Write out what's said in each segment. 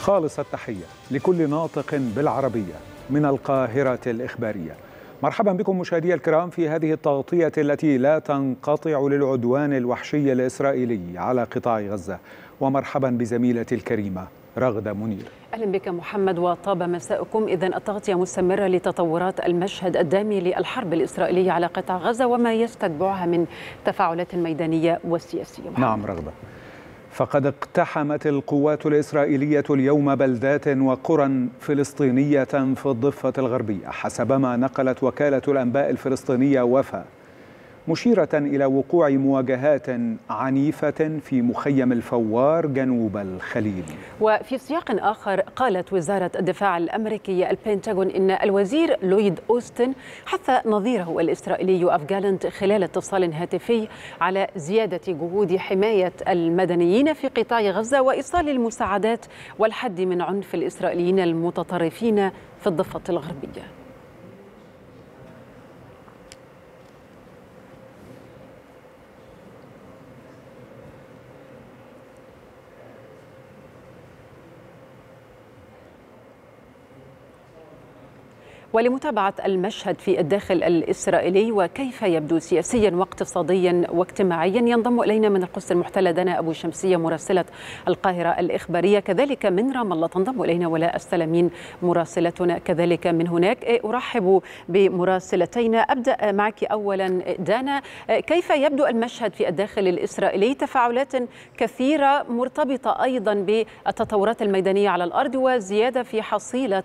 خالص التحية لكل ناطق بالعربية من القاهرة الإخبارية. مرحبا بكم مشاهدي الكرام في هذه التغطية التي لا تنقطع للعدوان الوحشي الإسرائيلي على قطاع غزة، ومرحبا بزميلتي الكريمة رغدة منير. أهلا بك محمد وطاب مساءكم. إذن التغطية مستمرة لتطورات المشهد الدامي للحرب الإسرائيلية على قطاع غزة وما يستتبعها من تفاعلات ميدانية وسياسية. نعم رغدة، فقد اقتحمت القوات الإسرائيلية اليوم بلدات وقرى فلسطينية في الضفة الغربية حسب ما نقلت وكالة الأنباء الفلسطينية وفا، مشيرة إلى وقوع مواجهات عنيفة في مخيم الفوار جنوب الخليل. وفي سياق آخر قالت وزارة الدفاع الأمريكية البنتاغون إن الوزير لويد أوستن حث نظيره الإسرائيلي يوآف جالنت خلال اتصال هاتفي على زيادة جهود حماية المدنيين في قطاع غزة وإيصال المساعدات والحد من عنف الإسرائيليين المتطرفين في الضفة الغربية. ولمتابعة المشهد في الداخل الإسرائيلي وكيف يبدو سياسيا واقتصاديا واجتماعيا ينضم إلينا من القدس المحتلة دنا أبو شمسية مراسلة القاهرة الإخبارية، كذلك من رام الله تنضم إلينا ولاء السلامين مراسلتنا كذلك من هناك. أرحب بمراسلتين. أبدأ معك أولا دانا، كيف يبدو المشهد في الداخل الإسرائيلي؟ تفاعلات كثيرة مرتبطة أيضا بالتطورات الميدانية على الأرض وزيادة في حصيلة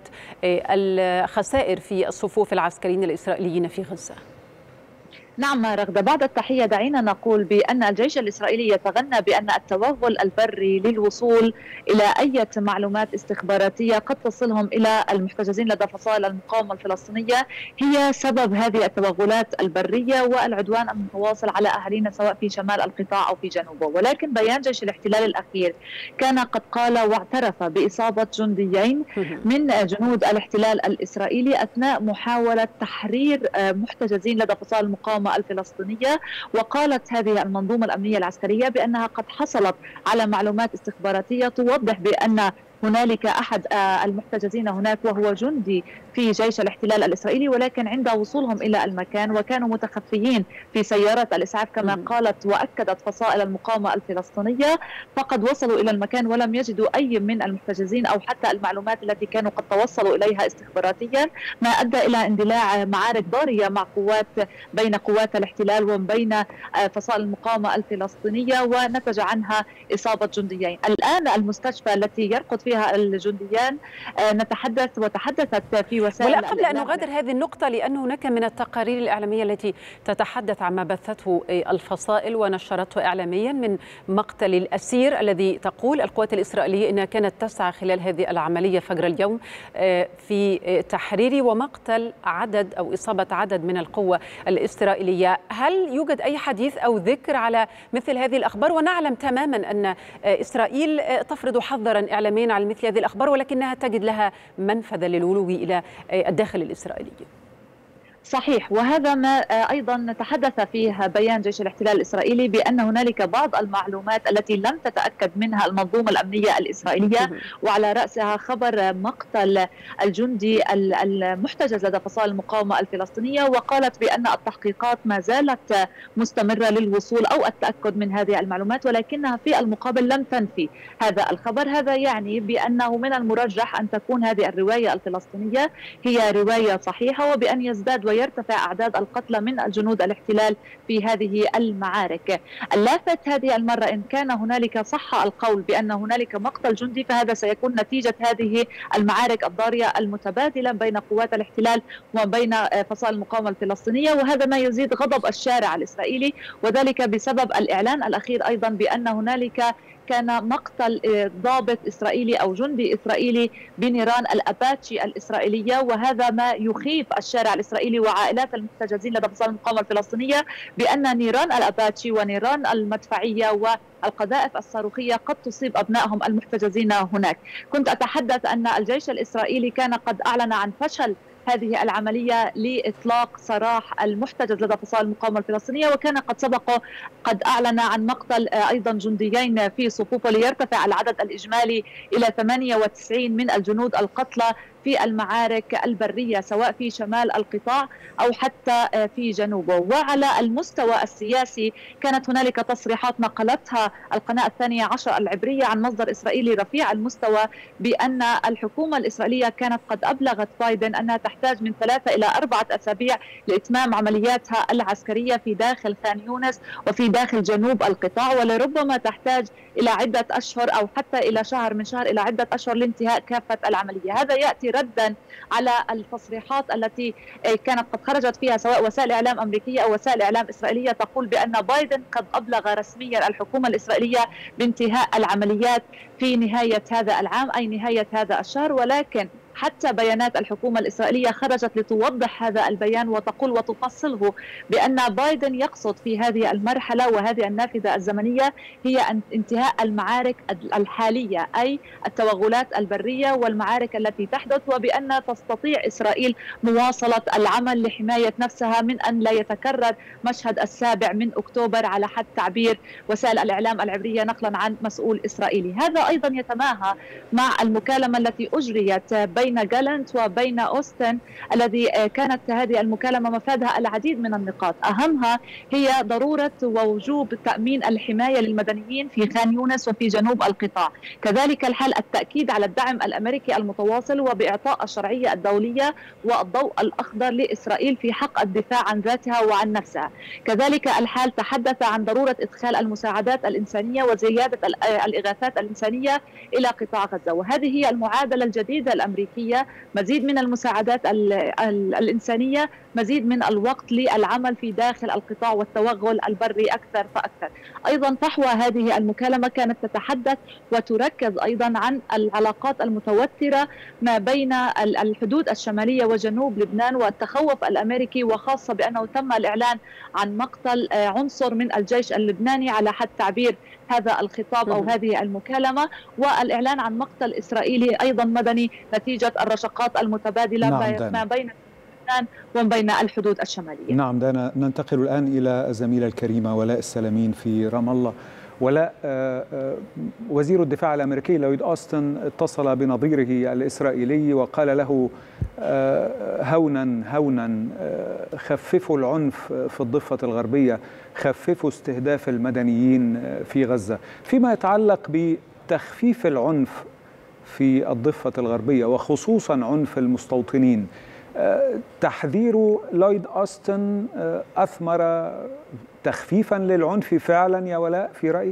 الخسائر في الصفوف العسكريين الإسرائيليين في غزة. نعم رغدة، بعد التحية دعينا نقول بأن الجيش الإسرائيلي يتغنى بأن التوغل البري للوصول إلى أي معلومات استخباراتية قد تصلهم إلى المحتجزين لدى فصائل المقاومة الفلسطينية هي سبب هذه التوغلات البرية والعدوان المتواصل على أهالينا سواء في شمال القطاع أو في جنوبه. ولكن بيان جيش الاحتلال الأخير كان قد قال واعترف بإصابة جنديين من جنود الاحتلال الإسرائيلي أثناء محاولة تحرير محتجزين لدى فصائل المقاومة الفلسطينية. وقالت هذه المنظومة الأمنية العسكرية بأنها قد حصلت على معلومات استخباراتية توضح بأن هنالك أحد المحتجزين هناك وهو جندي في جيش الاحتلال الإسرائيلي، ولكن عند وصولهم إلى المكان وكانوا متخفيين في سيارة الإسعاف كما قالت وأكدت فصائل المقاومة الفلسطينية، فقد وصلوا إلى المكان ولم يجدوا أي من المحتجزين أو حتى المعلومات التي كانوا قد توصلوا إليها استخباراتيا، ما أدى إلى اندلاع معارك ضارية مع بين قوات الاحتلال وبين فصائل المقاومة الفلسطينية ونتج عنها إصابة جنديين. الآن المستشفى التي يرقد فيها الجنديان وتحدثت في وسائل ولا قبل أن نغادر هذه النقطة، لأن هناك من التقارير الإعلامية التي تتحدث عما بثته الفصائل ونشرته إعلاميا من مقتل الأسير الذي تقول القوات الإسرائيلية أنها كانت تسعى خلال هذه العملية فجر اليوم في تحرير ومقتل عدد أو إصابة عدد من القوة الإسرائيلية. هل يوجد أي حديث أو ذكر على مثل هذه الأخبار؟ ونعلم تماما أن إسرائيل تفرض حظرا إعلاميا على مثل هذه الأخبار ولكنها تجد لها منفذا للولو إلى الداخل الإسرائيلي. صحيح، وهذا ما أيضا تحدث فيه بيان جيش الاحتلال الإسرائيلي بأن هنالك بعض المعلومات التي لم تتأكد منها المنظومة الأمنية الإسرائيلية، وعلى رأسها خبر مقتل الجندي المحتجز لدى فصائل المقاومة الفلسطينية. وقالت بأن التحقيقات ما زالت مستمرة للوصول أو التأكد من هذه المعلومات، ولكنها في المقابل لم تنفي هذا الخبر. هذا يعني بأنه من المرجح أن تكون هذه الرواية الفلسطينية هي رواية صحيحة، وبأن يزداد ويرتفع أعداد القتلى من الجنود الاحتلال في هذه المعارك. اللافت هذه المرة إن كان هنالك صح القول بأن هنالك مقتل جندي فهذا سيكون نتيجة هذه المعارك الضارية المتبادلة بين قوات الاحتلال وبين فصائل المقاومة الفلسطينية، وهذا ما يزيد غضب الشارع الإسرائيلي، وذلك بسبب الإعلان الأخير أيضا بأن هنالك كان مقتل ضابط إسرائيلي أو جندي إسرائيلي بنيران الأباتشي الإسرائيلية، وهذا ما يخيف الشارع الإسرائيلي وعائلات المحتجزين لدى فصائل المقاومة الفلسطينية بأن نيران الأباتشي ونيران المدفعية والقذائف الصاروخية قد تصيب أبنائهم المحتجزين هناك. كنت أتحدث أن الجيش الإسرائيلي كان قد أعلن عن فشل هذه العملية لإطلاق سراح المحتجز لدى فصائل المقاومة الفلسطينية، وكان قد سبق قد أعلن عن مقتل أيضا جنديين في صفوفه ليرتفع العدد الإجمالي إلى 98 من الجنود القتلى في المعارك البرية سواء في شمال القطاع أو حتى في جنوبه. وعلى المستوى السياسي كانت هنالك تصريحات نقلتها القناة 12 العبرية عن مصدر إسرائيلي رفيع المستوى بأن الحكومة الإسرائيلية كانت قد أبلغت بايدن أنها تحتاج من 3 إلى 4 أسابيع لإتمام عملياتها العسكرية في داخل خان يونس وفي داخل جنوب القطاع، ولربما تحتاج إلى عدة أشهر أو حتى إلى شهر من شهر إلى عدة أشهر لانتهاء كافة العملية. هذا يأتي ردا على التصريحات التي كانت قد خرجت فيها سواء وسائل إعلام أمريكية أو وسائل إعلام إسرائيلية تقول بأن بايدن قد أبلغ رسميا الحكومة الإسرائيلية بانتهاء العمليات في نهاية هذا العام أي نهاية هذا الشهر. ولكن حتى بيانات الحكومة الإسرائيلية خرجت لتوضح هذا البيان وتقول وتفصله بأن بايدن يقصد في هذه المرحلة وهذه النافذة الزمنية هي انتهاء المعارك الحالية أي التوغلات البرية والمعارك التي تحدث، وبأن تستطيع إسرائيل مواصلة العمل لحماية نفسها من أن لا يتكرر مشهد 7 من أكتوبر على حد تعبير وسائل الإعلام العبرية نقلا عن مسؤول إسرائيلي. هذا أيضا يتماهى مع المكالمة التي أجريت بين جالنت وبين أوستن الذي كانت هذه المكالمة مفادها العديد من النقاط، أهمها هي ضرورة ووجوب تأمين الحماية للمدنيين في خان يونس وفي جنوب القطاع، كذلك الحال التأكيد على الدعم الأمريكي المتواصل وبإعطاء الشرعية الدولية والضوء الأخضر لإسرائيل في حق الدفاع عن ذاتها وعن نفسها، كذلك الحال تحدث عن ضرورة إدخال المساعدات الإنسانية وزيادة الإغاثات الإنسانية إلى قطاع غزة. وهذه هي المعادلة الجديدة الأمريكية، مزيد من المساعدات الإنسانية، مزيد من الوقت للعمل في داخل القطاع والتوغل البري أكثر فأكثر. أيضا فحوى هذه المكالمة كانت تتحدث وتركز أيضا عن العلاقات المتوترة ما بين الحدود الشمالية وجنوب لبنان والتخوف الأمريكي، وخاصة بأنه تم الإعلان عن مقتل عنصر من الجيش اللبناني على حد تعبير هذا الخطاب أو هذه المكالمة، والإعلان عن مقتل إسرائيلي أيضا مدني نتيجة الرشقات المتبادلة ما بين لبنان وبين الحدود الشمالية. نعم دانا، ننتقل الآن إلى الزميلة الكريمة ولاء السلامين في رام الله. ولاء، وزير الدفاع الأمريكي لويد أوستن اتصل بنظيره الإسرائيلي وقال له هونا خففوا العنف في الضفة الغربية، خففوا استهداف المدنيين في غزة. فيما يتعلق بتخفيف العنف في الضفة الغربية وخصوصا عنف المستوطنين، تحذير لويد أوستن أثمر تخفيفا للعنف فعلا يا ولاء في رأيك؟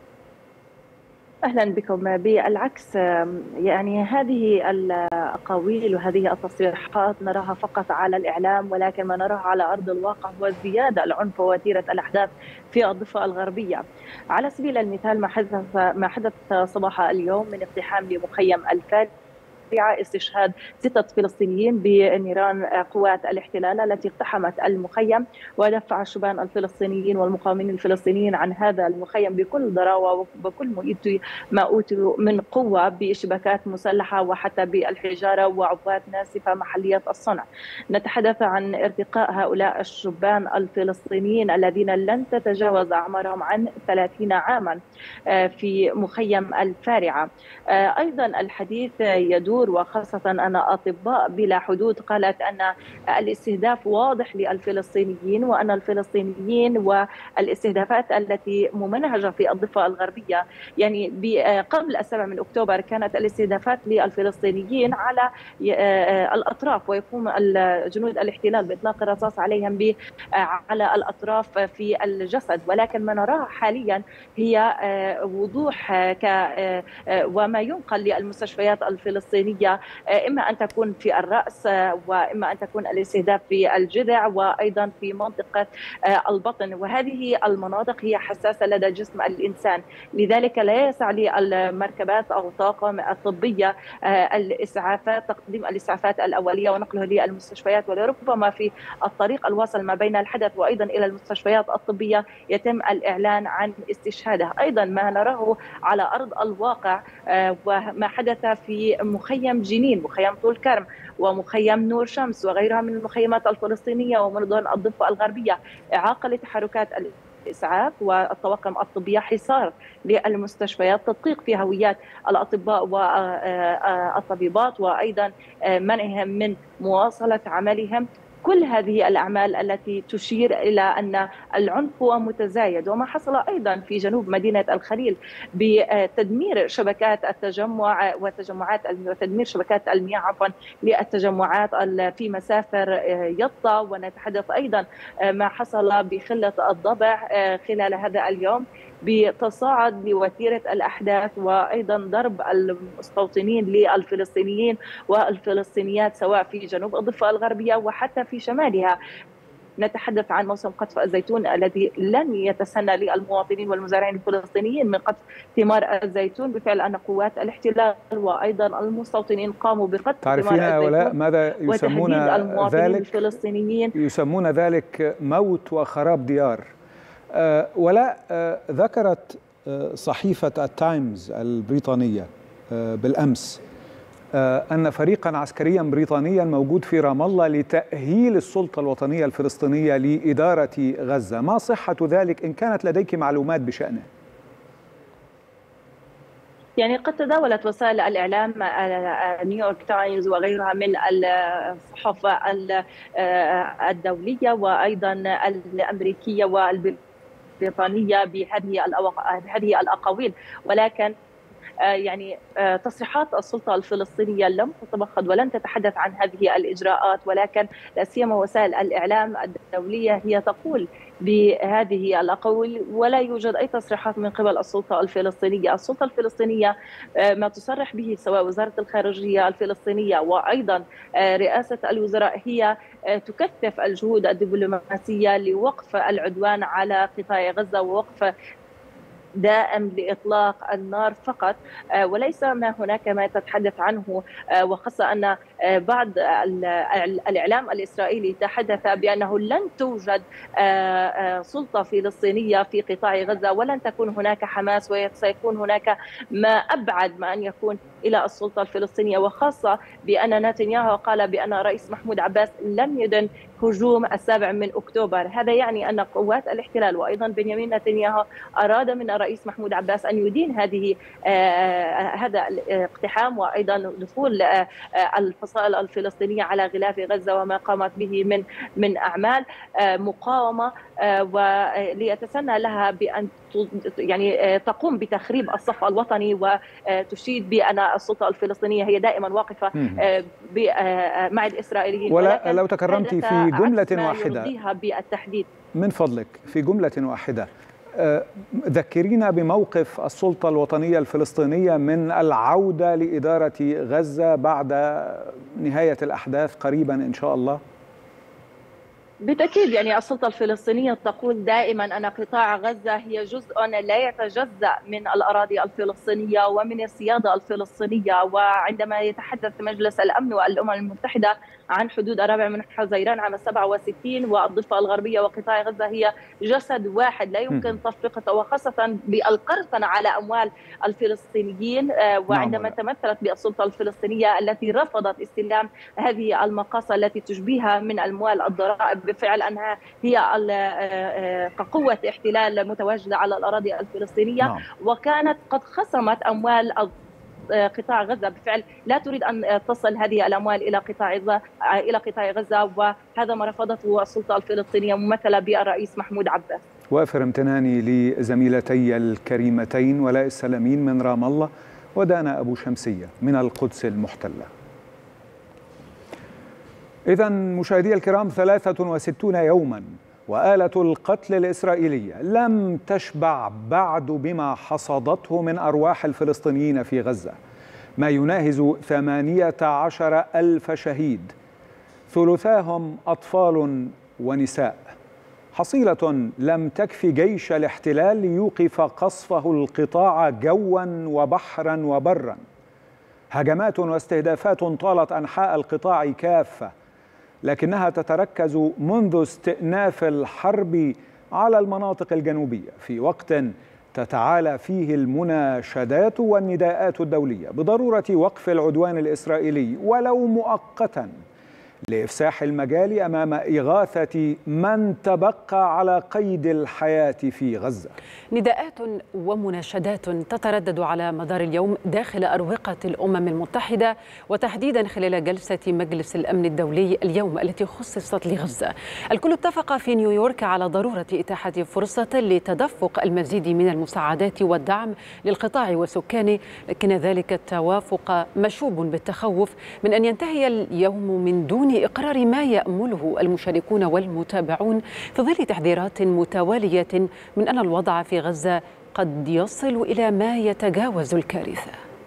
أهلا بكم. بالعكس، يعني هذه الأقاويل وهذه التصريحات نراها فقط على الإعلام، ولكن ما نراه على أرض الواقع هو زيادة العنف ووتيرة الأحداث في الضفة الغربية. على سبيل المثال ما حدث صباح اليوم من اقتحام لمخيم الفال، استشهاد 6 فلسطينيين بنيران قوات الاحتلال التي اقتحمت المخيم، ودفع الشبان الفلسطينيين والمقاومين الفلسطينيين عن هذا المخيم بكل ضراوة وبكل ما أوتوا من قوة بشبكات مسلحة وحتى بالحجارة وعبوات ناسفة محلية الصنع. نتحدث عن ارتقاء هؤلاء الشبان الفلسطينيين الذين لن تتجاوز أعمارهم عن 30 عاما في مخيم الفارعة. أيضا الحديث يدور، وخاصة أن أطباء بلا حدود قالت أن الاستهداف واضح للفلسطينيين، وأن الفلسطينيين والاستهدافات التي ممنهجة في الضفة الغربية، يعني قبل 7 من أكتوبر كانت الاستهدافات للفلسطينيين على الأطراف، ويقوم جنود الاحتلال بإطلاق الرصاص عليهم على الأطراف في الجسد، ولكن ما نراه حاليا هي وضوح وما ينقل للمستشفيات الفلسطينية، إما أن تكون في الرأس وإما أن تكون الاستهداف في الجذع وأيضا في منطقة البطن، وهذه المناطق هي حساسة لدى جسم الإنسان، لذلك لا يسع للمركبات أو الطاقم الطبية تقديم الإسعافات الأولية ونقله للمستشفيات، ولربما في الطريق الواصل ما بين الحدث وأيضا إلى المستشفيات الطبية يتم الإعلان عن استشهاده. أيضا ما نراه على أرض الواقع وما حدث في مخيم مخيم جنين، مخيم طول كرم، ومخيم نور شمس وغيرها من المخيمات الفلسطينية ومدن الضفة الغربية، إعاقة لتحركات الإسعاف والطواقم الطبية، حصار للمستشفيات، تدقيق في هويات الأطباء والطبيبات، وأيضا منعهم من مواصلة عملهم. كل هذه الأعمال التي تشير إلى أن العنف هو متزايد. وما حصل أيضا في جنوب مدينة الخليل بتدمير شبكات التجمع وتدمير شبكات المياه للتجمعات في مسافر يطا، ونتحدث أيضا ما حصل بخلة الضبع خلال هذا اليوم بتصاعد لوتيرة الأحداث، وأيضا ضرب المستوطنين للفلسطينيين والفلسطينيات سواء في جنوب الضفة الغربية وحتى في شمالها. نتحدث عن موسم قطف الزيتون الذي لن يتسنى للمواطنين والمزارعين الفلسطينيين من قطف ثمار الزيتون، بفعل أن قوات الاحتلال وأيضا المستوطنين قاموا بقطف تعرفين ثمار الزيتون. ولاء ماذا يسمون المواطنين ذلك؟ الفلسطينيين يسمون ذلك موت وخراب ديار. ولاء، ذكرت صحيفة التايمز البريطانية بالأمس أن فريقا عسكريا بريطانيا موجود في رام الله لتأهيل السلطة الوطنية الفلسطينية لإدارة غزة. ما صحة ذلك إن كانت لديك معلومات بشأنه؟ يعني قد تداولت وسائل الإعلام نيويورك تايمز وغيرها من الصحف الدولية وأيضا الأمريكية والبريطانية بهذه الأقاويل، ولكن يعني تصريحات السلطة الفلسطينية لم تتمخض ولن تتحدث عن هذه الإجراءات، ولكن لا سيما وسائل الإعلام الدولية هي تقول بهذه الأقاويل، ولا يوجد أي تصريحات من قبل السلطة الفلسطينية. السلطة الفلسطينية ما تصرح به سواء وزارة الخارجية الفلسطينية وأيضا رئاسة الوزراء هي تكثف الجهود الدبلوماسية لوقف العدوان على قطاع غزة ووقف دائم لإطلاق النار فقط، وليس ما هناك ما تتحدث عنه، وخاصة أن بعض الإعلام الإسرائيلي تحدث بأنه لن توجد سلطة فلسطينية في قطاع غزة ولن تكون هناك حماس، وسيكون هناك ما أبعد ما أن يكون إلى السلطة الفلسطينية، وخاصة بأن نتنياهو قال بأن الرئيس محمود عباس لم يدن هجوم 7 أكتوبر. هذا يعني أن قوات الاحتلال وأيضا بنيامين نتنياهو أراد من الرئيس محمود عباس أن يدين هذا الاقتحام وأيضا دخول الفصائل الفلسطينية على غلاف غزة وما قامت به من أعمال مقاومة، وليتسنى لها بأن يعني تقوم بتخريب الصف الوطني، وتشيد بأن السلطة الفلسطينية هي دائما واقفة مع الإسرائيليين. ولا لو تكرمت في جملة واحدة بالتحديد من فضلك، في جملة واحدة ذكرينا بموقف السلطة الوطنية الفلسطينية من العودة لإدارة غزة بعد نهاية الأحداث قريبا إن شاء الله. بالتأكيد يعني السلطة الفلسطينية تقول دائما أن قطاع غزة هي جزء لا يتجزأ من الأراضي الفلسطينية ومن السيادة الفلسطينية. وعندما يتحدث مجلس الأمن والأمم المتحدة عن حدود الرابع من حزيران عام 67 والضفة الغربية وقطاع غزة هي جسد واحد لا يمكن تفرقته، وخاصة بالقرصنة على أموال الفلسطينيين. وعندما تمثلت بالسلطة الفلسطينية التي رفضت استلام هذه المقاصة التي تشبيها من أموال الضرائب، بفعل أنها هي كقوة احتلال متواجدة على الأراضي الفلسطينية، وكانت قد خصمت أموال قطاع غزة، بفعل لا تريد أن تصل هذه الأموال إلى قطاع غزة، وهذا ما رفضته السلطة الفلسطينية ممثلة بالرئيس محمود عباس. وافر امتناني لزميلتي الكريمتين ولاء السلامين من رام الله ودانا أبو شمسية من القدس المحتلة. إذن مشاهدي الكرام، 63 يوما وآلة القتل الإسرائيلية لم تشبع بعد بما حصدته من أرواح الفلسطينيين في غزة، ما يناهز 18,000 شهيد، ثلثاهم أطفال ونساء. حصيلة لم تكفي جيش الاحتلال ليوقف قصفه القطاع جوا وبحرا وبرا. هجمات واستهدافات طالت أنحاء القطاع كافة، لكنها تتركز منذ استئناف الحرب على المناطق الجنوبية، في وقت تتعالى فيه المناشدات والنداءات الدولية بضرورة وقف العدوان الإسرائيلي ولو مؤقتا لإفساح المجال أمام إغاثة من تبقى على قيد الحياة في غزة. نداءات ومناشدات تتردد على مدار اليوم داخل أروقة الأمم المتحدة، وتحديدا خلال جلسة مجلس الأمن الدولي اليوم التي خصصت لغزة. الكل اتفق في نيويورك على ضرورة إتاحة فرصة لتدفق المزيد من المساعدات والدعم للقطاع وسكانه، لكن ذلك التوافق مشوب بالتخوف من أن ينتهي اليوم من دون إقرار ما يأمله المشاركون والمتابعون في ظل تحذيرات متوالية من أن الوضع في غزة قد يصل إلى ما يتجاوز الكارثة.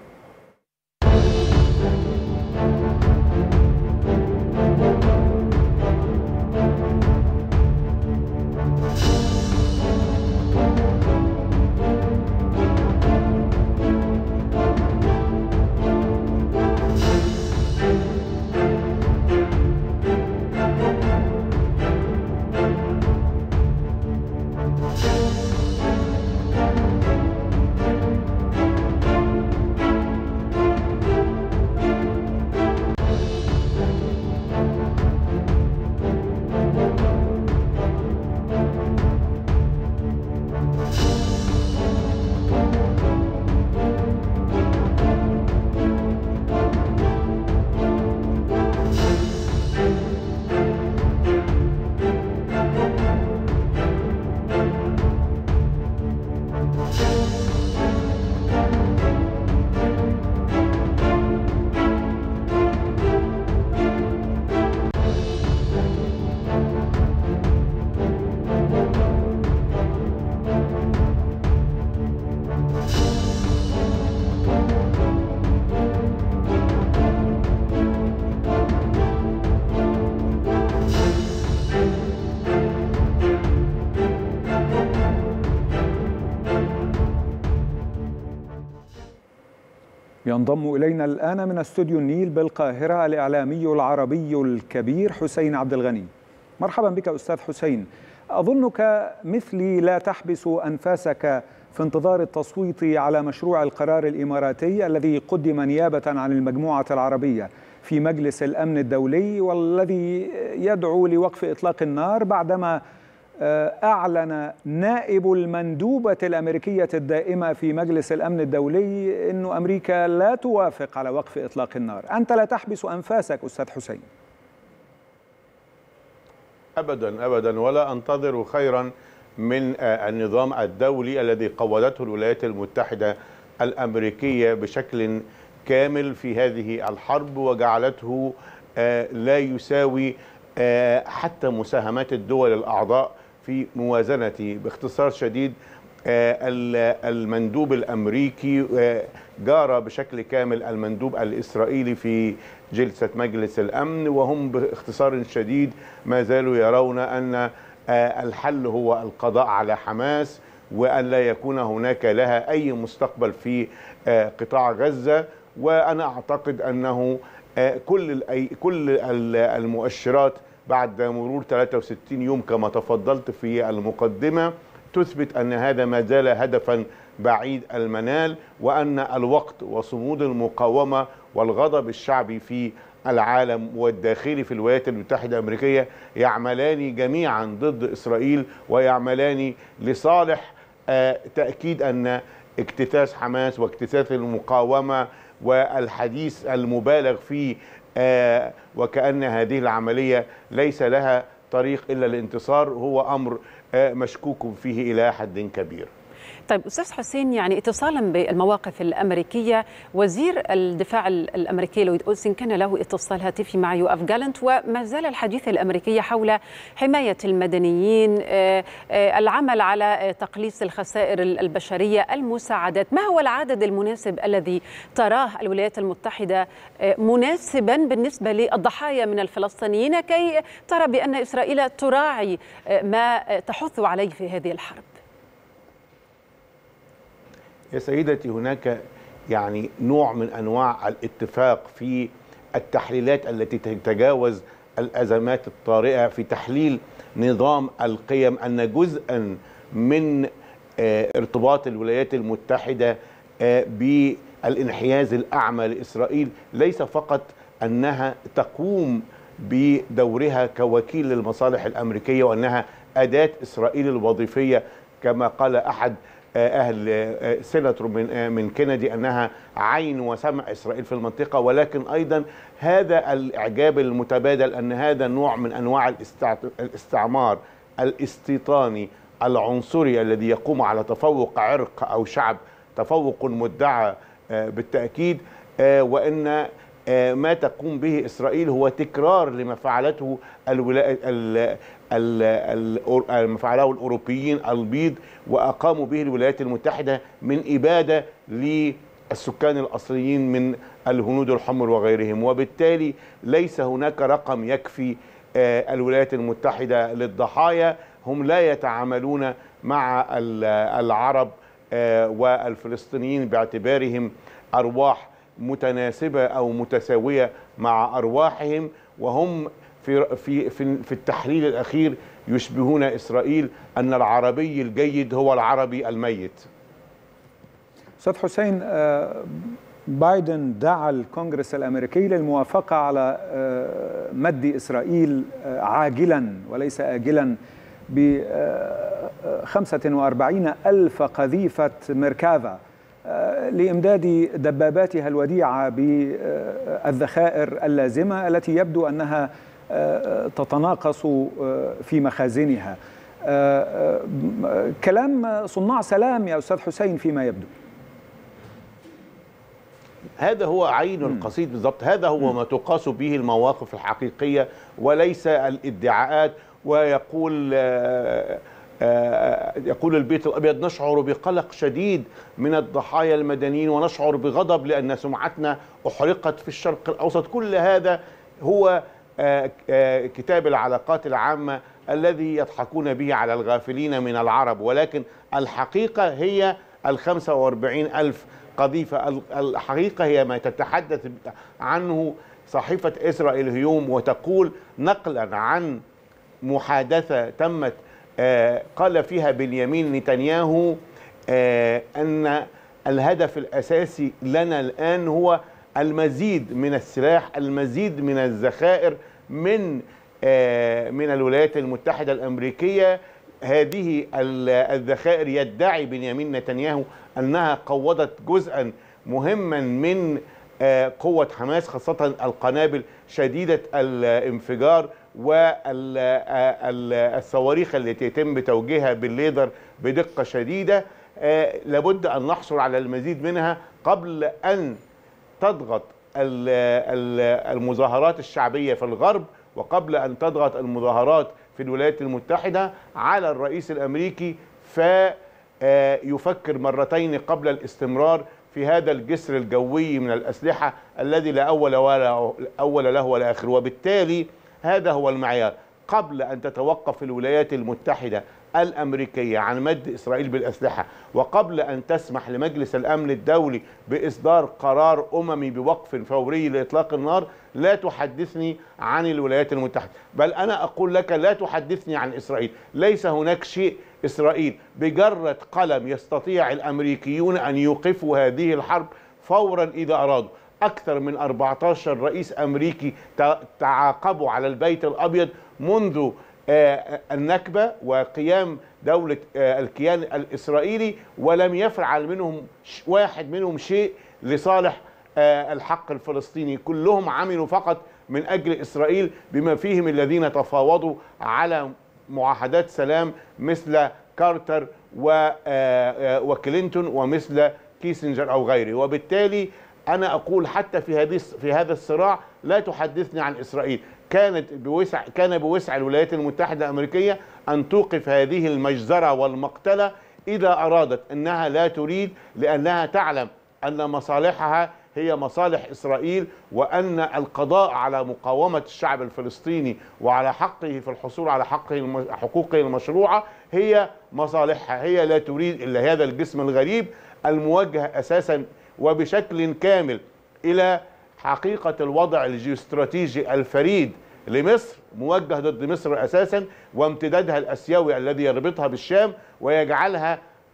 ينضم إلينا الآن من استوديو النيل بالقاهرة الإعلامي العربي الكبير حسين عبد الغني. مرحبا بك أستاذ حسين. أظنك مثلي لا تحبس أنفاسك في انتظار التصويت على مشروع القرار الإماراتي الذي قدم نيابة عن المجموعة العربية في مجلس الأمن الدولي، والذي يدعو لوقف إطلاق النار بعدما أعلن نائب المندوبة الأمريكية الدائمة في مجلس الأمن الدولي أن أمريكا لا توافق على وقف إطلاق النار. أنت لا تحبس أنفاسك أستاذ حسين؟ أبدا أبدا، ولا أنتظر خيرا من النظام الدولي الذي قودته الولايات المتحدة الأمريكية بشكل كامل في هذه الحرب، وجعلته لا يساوي حتى مساهمات الدول الأعضاء في موازنة. باختصار شديد، المندوب الأمريكي جار بشكل كامل المندوب الإسرائيلي في جلسة مجلس الأمن، وهم باختصار شديد ما زالوا يرون أن الحل هو القضاء على حماس، وأن لا يكون هناك لها أي مستقبل في قطاع غزة. وأنا أعتقد أنه كل المؤشرات بعد مرور 63 يوم كما تفضلت في المقدمة تثبت أن هذا ما زال هدفا بعيد المنال، وأن الوقت وصمود المقاومة والغضب الشعبي في العالم والداخلي في الولايات المتحدة الأمريكية يعملان جميعا ضد إسرائيل، ويعملان لصالح تأكيد أن اكتساس حماس واكتساس المقاومة والحديث المبالغ فيه وكأن هذه العملية ليس لها طريق إلا الانتصار هو أمر مشكوك فيه إلى حد كبير. طيب أستاذ حسين، يعني اتصالا بالمواقف الأمريكية، وزير الدفاع الأمريكي لويد أوستن كان له اتصال هاتفي مع يوآف جالنت، وما زال الحديث الأمريكي حول حماية المدنيين، العمل على تقليص الخسائر البشرية، المساعدات. ما هو العدد المناسب الذي تراه الولايات المتحدة مناسبا بالنسبة للضحايا من الفلسطينيين كي ترى بأن إسرائيل تراعي ما تحث عليه في هذه الحرب؟ يا سيدتي، هناك يعني نوع من أنواع الاتفاق في التحليلات التي تتجاوز الأزمات الطارئة في تحليل نظام القيم، أن جزءا من ارتباط الولايات المتحدة بالانحياز الأعمى لإسرائيل ليس فقط أنها تقوم بدورها كوكيل للمصالح الأمريكية وأنها أداة إسرائيل الوظيفية كما قال أحد أهل سيناتور من كندي أنها عين وسمع إسرائيل في المنطقة، ولكن أيضا هذا الإعجاب المتبادل أن هذا النوع من أنواع الاستعمار الاستيطاني العنصري الذي يقوم على تفوق عرق أو شعب تفوق مدعى بالتأكيد، وأن ما تقوم به إسرائيل هو تكرار لما فعلته ما فعله الأوروبيين البيض وأقاموا به الولايات المتحدة من إبادة للسكان الأصليين من الهنود الحمر وغيرهم. وبالتالي ليس هناك رقم يكفي الولايات المتحدة للضحايا. هم لا يتعاملون مع العرب والفلسطينيين باعتبارهم أرواح متناسبة أو متساوية مع أرواحهم، وهم في التحليل الأخير يشبهون إسرائيل أن العربي الجيد هو العربي الميت. أستاذ حسين، بايدن دعا الكونغرس الأمريكي للموافقة على مد إسرائيل عاجلا وليس آجلا ب 45,000 قذيفة ميركافا لإمداد دباباتها الوديعة بالذخائر اللازمة التي يبدو أنها تتناقص في مخازنها. كلام صناع سلام يا أستاذ حسين فيما يبدو. هذا هو عين القصيد بالضبط، هذا هو ما تقاس به المواقف الحقيقية وليس الادعاءات. ويقول البيت الأبيض: نشعر بقلق شديد من الضحايا المدنيين ونشعر بغضب لأن سمعتنا أحرقت في الشرق الأوسط. كل هذا هو كتاب العلاقات العامة الذي يضحكون به على الغافلين من العرب، ولكن الحقيقة هي 45,000 قذيفة. الحقيقة هي ما تتحدث عنه صحيفة إسرائيل اليوم، وتقول نقلا عن محادثة تمت قال فيها بنيامين نتنياهو أن الهدف الأساسي لنا الآن هو المزيد من السلاح، المزيد من الذخائر من الولايات المتحدة الأمريكية. هذه الذخائر يدعي بنيامين نتنياهو أنها قوضت جزءا مهما من قوة حماس، خاصة القنابل شديدة الانفجار والصواريخ التي يتم بتوجيهها بالليزر بدقة شديدة. لابد أن نحصل على المزيد منها قبل أن تضغط المظاهرات الشعبية في الغرب، وقبل أن تضغط المظاهرات في الولايات المتحدة على الرئيس الأمريكي فيفكر مرتين قبل الاستمرار في هذا الجسر الجوي من الأسلحة الذي لا أول له ولا آخر. وبالتالي هذا هو المعيار. قبل أن تتوقف الولايات المتحدة الأمريكية عن مد إسرائيل بالأسلحة، وقبل أن تسمح لمجلس الأمن الدولي بإصدار قرار أممي بوقف فوري لإطلاق النار، لا تحدثني عن الولايات المتحدة، بل أنا أقول لك لا تحدثني عن إسرائيل. ليس هناك شيء. إسرائيل بجرة قلم يستطيع الأمريكيون أن يوقفوا هذه الحرب فورا إذا أرادوا. أكثر من 14 رئيس أمريكي تعاقبوا على البيت الأبيض منذ النكبة وقيام دولة الكيان الإسرائيلي، ولم يفعل منهم واحد منهم شيء لصالح الحق الفلسطيني. كلهم عملوا فقط من أجل إسرائيل، بما فيهم الذين تفاوضوا على معاهدات سلام مثل كارتر وكلينتون ومثل كيسنجر أو غيره. وبالتالي أنا أقول حتى في هذا الصراع لا تحدثني عن إسرائيل. كان بوسع الولايات المتحدة الأمريكية أن توقف هذه المجزرة والمقتلة إذا أرادت. أنها لا تريد، لأنها تعلم أن مصالحها هي مصالح إسرائيل، وأن القضاء على مقاومة الشعب الفلسطيني وعلى حقه في الحصول على حقوقه المشروعة هي مصالحها. هي لا تريد إلا هذا الجسم الغريب الموجه أساسا وبشكل كامل إلى حقيقة الوضع الجيوستراتيجي الفريد لمصر، موجه ضد مصر أساسا وامتدادها الأسيوي الذي يربطها بالشام ويجعلها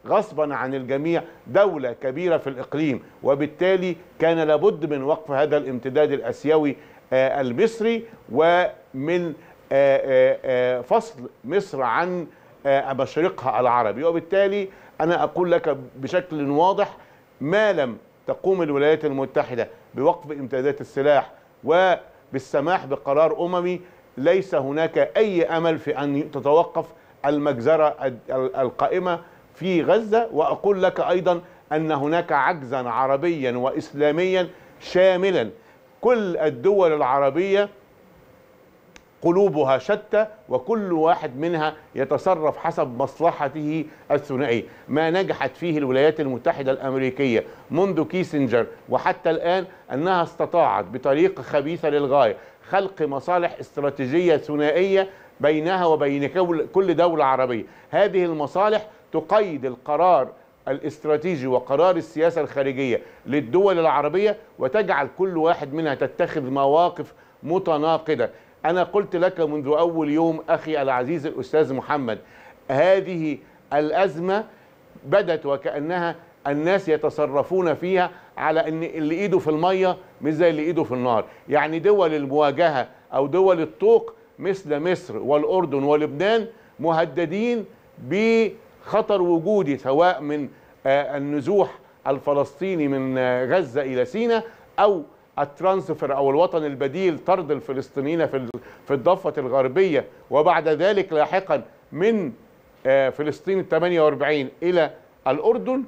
غصبا عن الجميع دولة كبيرة في الإقليم، وبالتالي كان لابد من وقف هذا الامتداد الآسيوي المصري ومن فصل مصر عن مشرقها العربي. وبالتالي أنا أقول لك بشكل واضح، ما لم تقوم الولايات المتحدة بوقف امتدادات السلاح وبالسماح بقرار أممي، ليس هناك أي أمل في أن تتوقف المجزرة القائمة في غزة. وأقول لك أيضا أن هناك عجزا عربيا وإسلاميا شاملا. كل الدول العربية قلوبها شتى، وكل واحد منها يتصرف حسب مصلحته الثنائية. ما نجحت فيه الولايات المتحدة الأمريكية منذ كيسنجر وحتى الآن أنها استطاعت بطريقة خبيثة للغاية خلق مصالح استراتيجية ثنائية بينها وبين كل دولة عربية. هذه المصالح تقيد القرار الاستراتيجي وقرار السياسة الخارجية للدول العربية، وتجعل كل واحد منها تتخذ مواقف متناقضة. أنا قلت لك منذ أول يوم أخي العزيز الأستاذ محمد، هذه الأزمة بدت وكأنها الناس يتصرفون فيها على أن اللي إيده في المية مش زي اللي إيده في النار. يعني دول المواجهة أو دول الطوق مثل مصر والأردن ولبنان مهددين بخطر وجودي، سواء من النزوح الفلسطيني من غزة إلى سيناء، أو الترانسفر أو الوطن البديل، طرد الفلسطينيين في الضفة الغربية، وبعد ذلك لاحقا من فلسطين 48 إلى الأردن،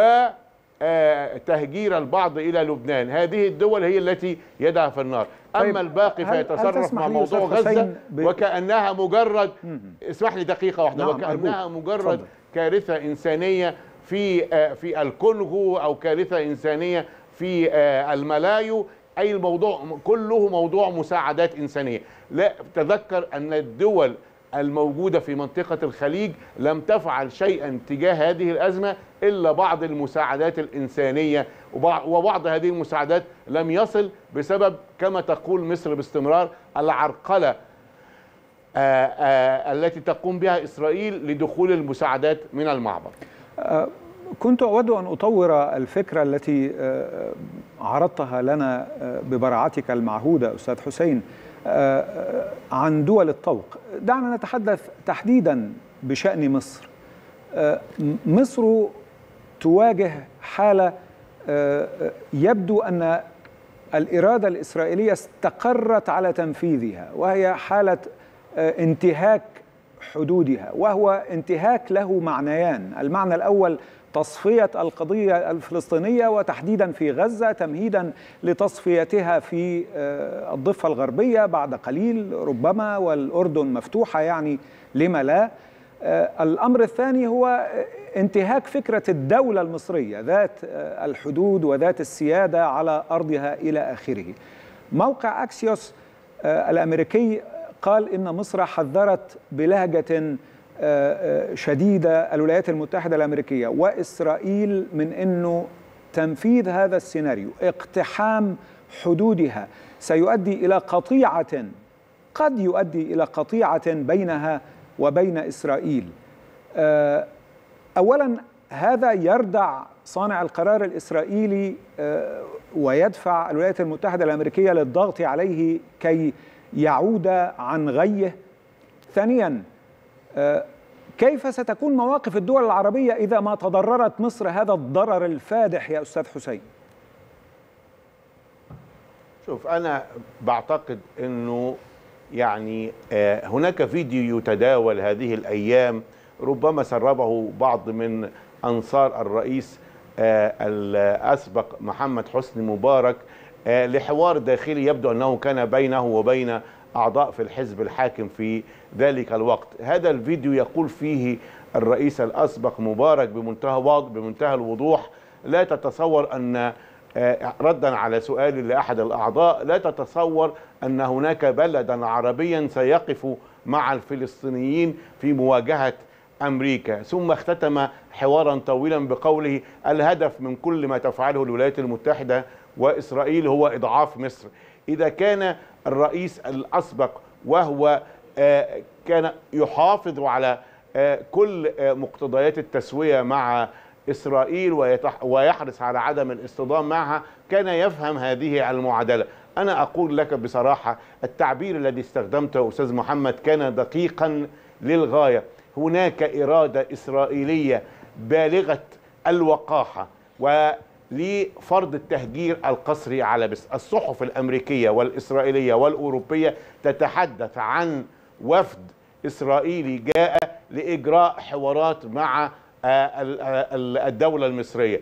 وتهجير البعض إلى لبنان. هذه الدول هي التي يدها في النار. أما الباقي فيتصرف مع موضوع غزة وكأنها مجرد، اسمح لي دقيقة واحدة، نعم، وكأنها مجرد كارثة إنسانية في الكونغو أو كارثة إنسانية في الملايو. أي الموضوع كله موضوع مساعدات إنسانية. لا تذكر أن الدول الموجودة في منطقة الخليج لم تفعل شيئا تجاه هذه الأزمة إلا بعض المساعدات الإنسانية، وبعض هذه المساعدات لم يصل بسبب كما تقول مصر باستمرار العرقلة التي تقوم بها إسرائيل لدخول المساعدات من المعبر. كنت أود أن أطور الفكرة التي عرضتها لنا ببراعتك المعهودة أستاذ حسين عن دول الطوق. دعنا نتحدث تحديدا بشأن مصر. مصر تواجه حالة يبدو أن الإرادة الإسرائيلية استقرت على تنفيذها، وهي حالة انتهاك حدودها، وهو انتهاك له معنيان. المعنى الأول تصفية القضية الفلسطينية وتحديدا في غزة، تمهيدا لتصفيتها في الضفة الغربية بعد قليل ربما، والأردن مفتوحة يعني لما لا. الأمر الثاني هو انتهاك فكرة الدولة المصرية ذات الحدود وذات السيادة على أرضها إلى آخره. موقع أكسيوس الأمريكي قال إن مصر حذرت بلهجة شديدة الولايات المتحدة الأمريكية وإسرائيل من أنه تنفيذ هذا السيناريو، اقتحام حدودها، سيؤدي إلى قطيعة، قد يؤدي إلى قطيعة بينها وبين إسرائيل. أولا هذا يردع صانع القرار الإسرائيلي ويدفع الولايات المتحدة الأمريكية للضغط عليه كي يعود عن غيه. ثانيا كيف ستكون مواقف الدول العربية إذا ما تضررت مصر هذا الضرر الفادح يا أستاذ حسين؟ شوف، أنا بعتقد أنه يعني هناك فيديو يتداول هذه الأيام ربما سربه بعض من أنصار الرئيس الأسبق محمد حسني مبارك لحوار داخلي يبدو أنه كان بينه وبين أعضاء في الحزب الحاكم في ذلك الوقت. هذا الفيديو يقول فيه الرئيس الأسبق مبارك بمنتهى الوضوح: لا تتصور أن، ردا على سؤال لأحد الأعضاء، لا تتصور أن هناك بلدا عربيا سيقف مع الفلسطينيين في مواجهة أمريكا. ثم اختتم حوارا طويلا بقوله: الهدف من كل ما تفعله الولايات المتحدة وإسرائيل هو إضعاف مصر. إذا كان الرئيس الأسبق وهو كان يحافظ على كل مقتضيات التسوية مع إسرائيل ويحرص على عدم الاصطدام معها، كان يفهم هذه المعادلة. أنا أقول لك بصراحة التعبير الذي استخدمته أستاذ محمد كان دقيقا للغاية. هناك إرادة إسرائيلية بالغة الوقاحة ولفرض التهجير القسري على الصحف الأمريكية والإسرائيلية والأوروبية تتحدث عن وفد إسرائيلي جاء لإجراء حوارات مع الدولة المصرية،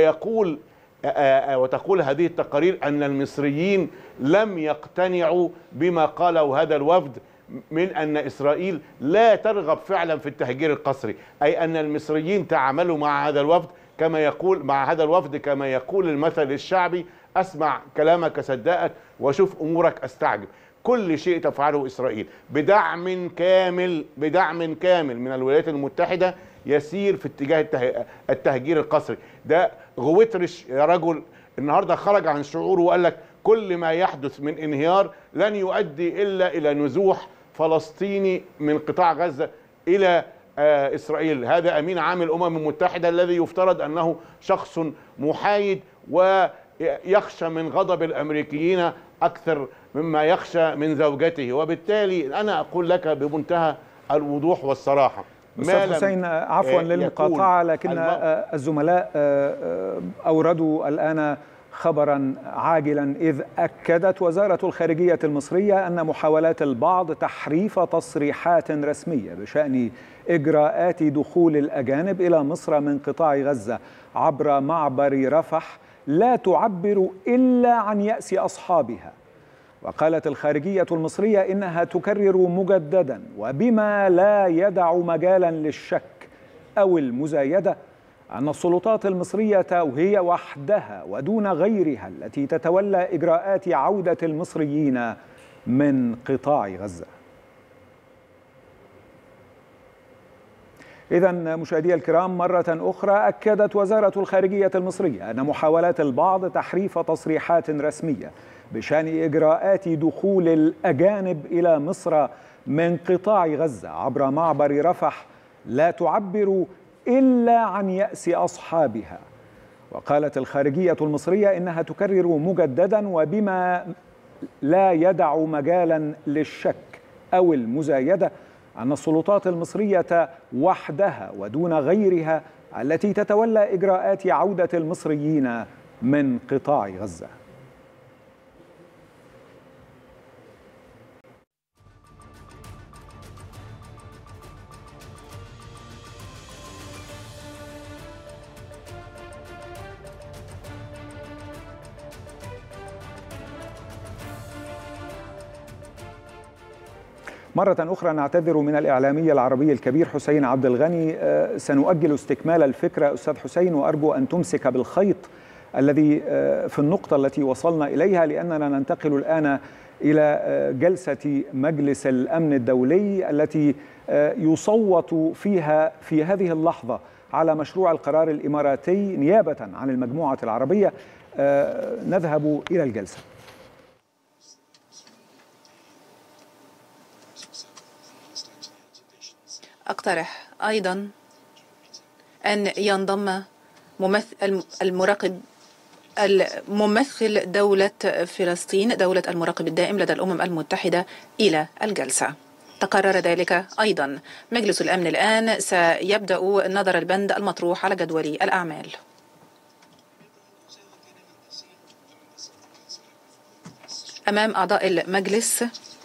وتقول هذه التقارير أن المصريين لم يقتنعوا بما قاله هذا الوفد من أن إسرائيل لا ترغب فعلا في التهجير القسري، أي أن المصريين تعاملوا مع هذا الوفد كما يقول المثل الشعبي: أسمع كلامك أصدقك وشوف أمورك أستعجب. كل شيء تفعله إسرائيل بدعم كامل من الولايات المتحدة يسير في اتجاه التهجير القسري. ده غوتريش يا رجل النهارده خرج عن شعوره وقال لك كل ما يحدث من انهيار لن يؤدي إلا إلى نزوح فلسطيني من قطاع غزة إلى إسرائيل. هذا أمين عام الأمم المتحدة الذي يفترض أنه شخص محايد ويخشى من غضب الأمريكيين أكثر مما يخشى من زوجته. وبالتالي أنا أقول لك بمنتهى الوضوح والصراحة، أستاذ حسين عفوا للمقاطعة، لكن الزملاء أوردوا الآن خبرا عاجلا، إذ أكدت وزارة الخارجية المصرية أن محاولات البعض تحريف تصريحات رسمية بشأن إجراءات دخول الأجانب إلى مصر من قطاع غزة عبر معبر رفح لا تعبر إلا عن يأس أصحابها. وقالت الخارجية المصرية إنها تكرر مجددا وبما لا يدع مجالا للشك أو المزايدة أن السلطات المصرية وهي وحدها ودون غيرها التي تتولى إجراءات عودة المصريين من قطاع غزة. إذن مشاهدي الكرام، مرة أخرى أكدت وزارة الخارجية المصرية أن محاولات البعض تحريف تصريحات رسمية بشأن إجراءات دخول الأجانب إلى مصر من قطاع غزة عبر معبر رفح لا تعبر إلا عن يأس أصحابها. وقالت الخارجية المصرية إنها تكرر مجددا وبما لا يدع مجالا للشك أو المزايدة أن السلطات المصرية وحدها ودون غيرها التي تتولى إجراءات عودة المصريين من قطاع غزة. مرة أخرى نعتذر من الإعلامي العربي الكبير حسين عبد الغني. سنؤجل استكمال الفكرة أستاذ حسين، وأرجو أن تمسك بالخيط الذي في النقطة التي وصلنا إليها، لأننا ننتقل الآن إلى جلسة مجلس الأمن الدولي التي يصوت فيها في هذه اللحظة على مشروع القرار الإماراتي نيابة عن المجموعة العربية. نذهب إلى الجلسة. أقترح أيضا أن ينضم الممثل دولة فلسطين، دولة المراقب الدائم لدى الأمم المتحدة إلى الجلسة. تقرر ذلك أيضا. مجلس الأمن الآن سيبدأ نظر البند المطروح على جدول الأعمال. أمام أعضاء المجلس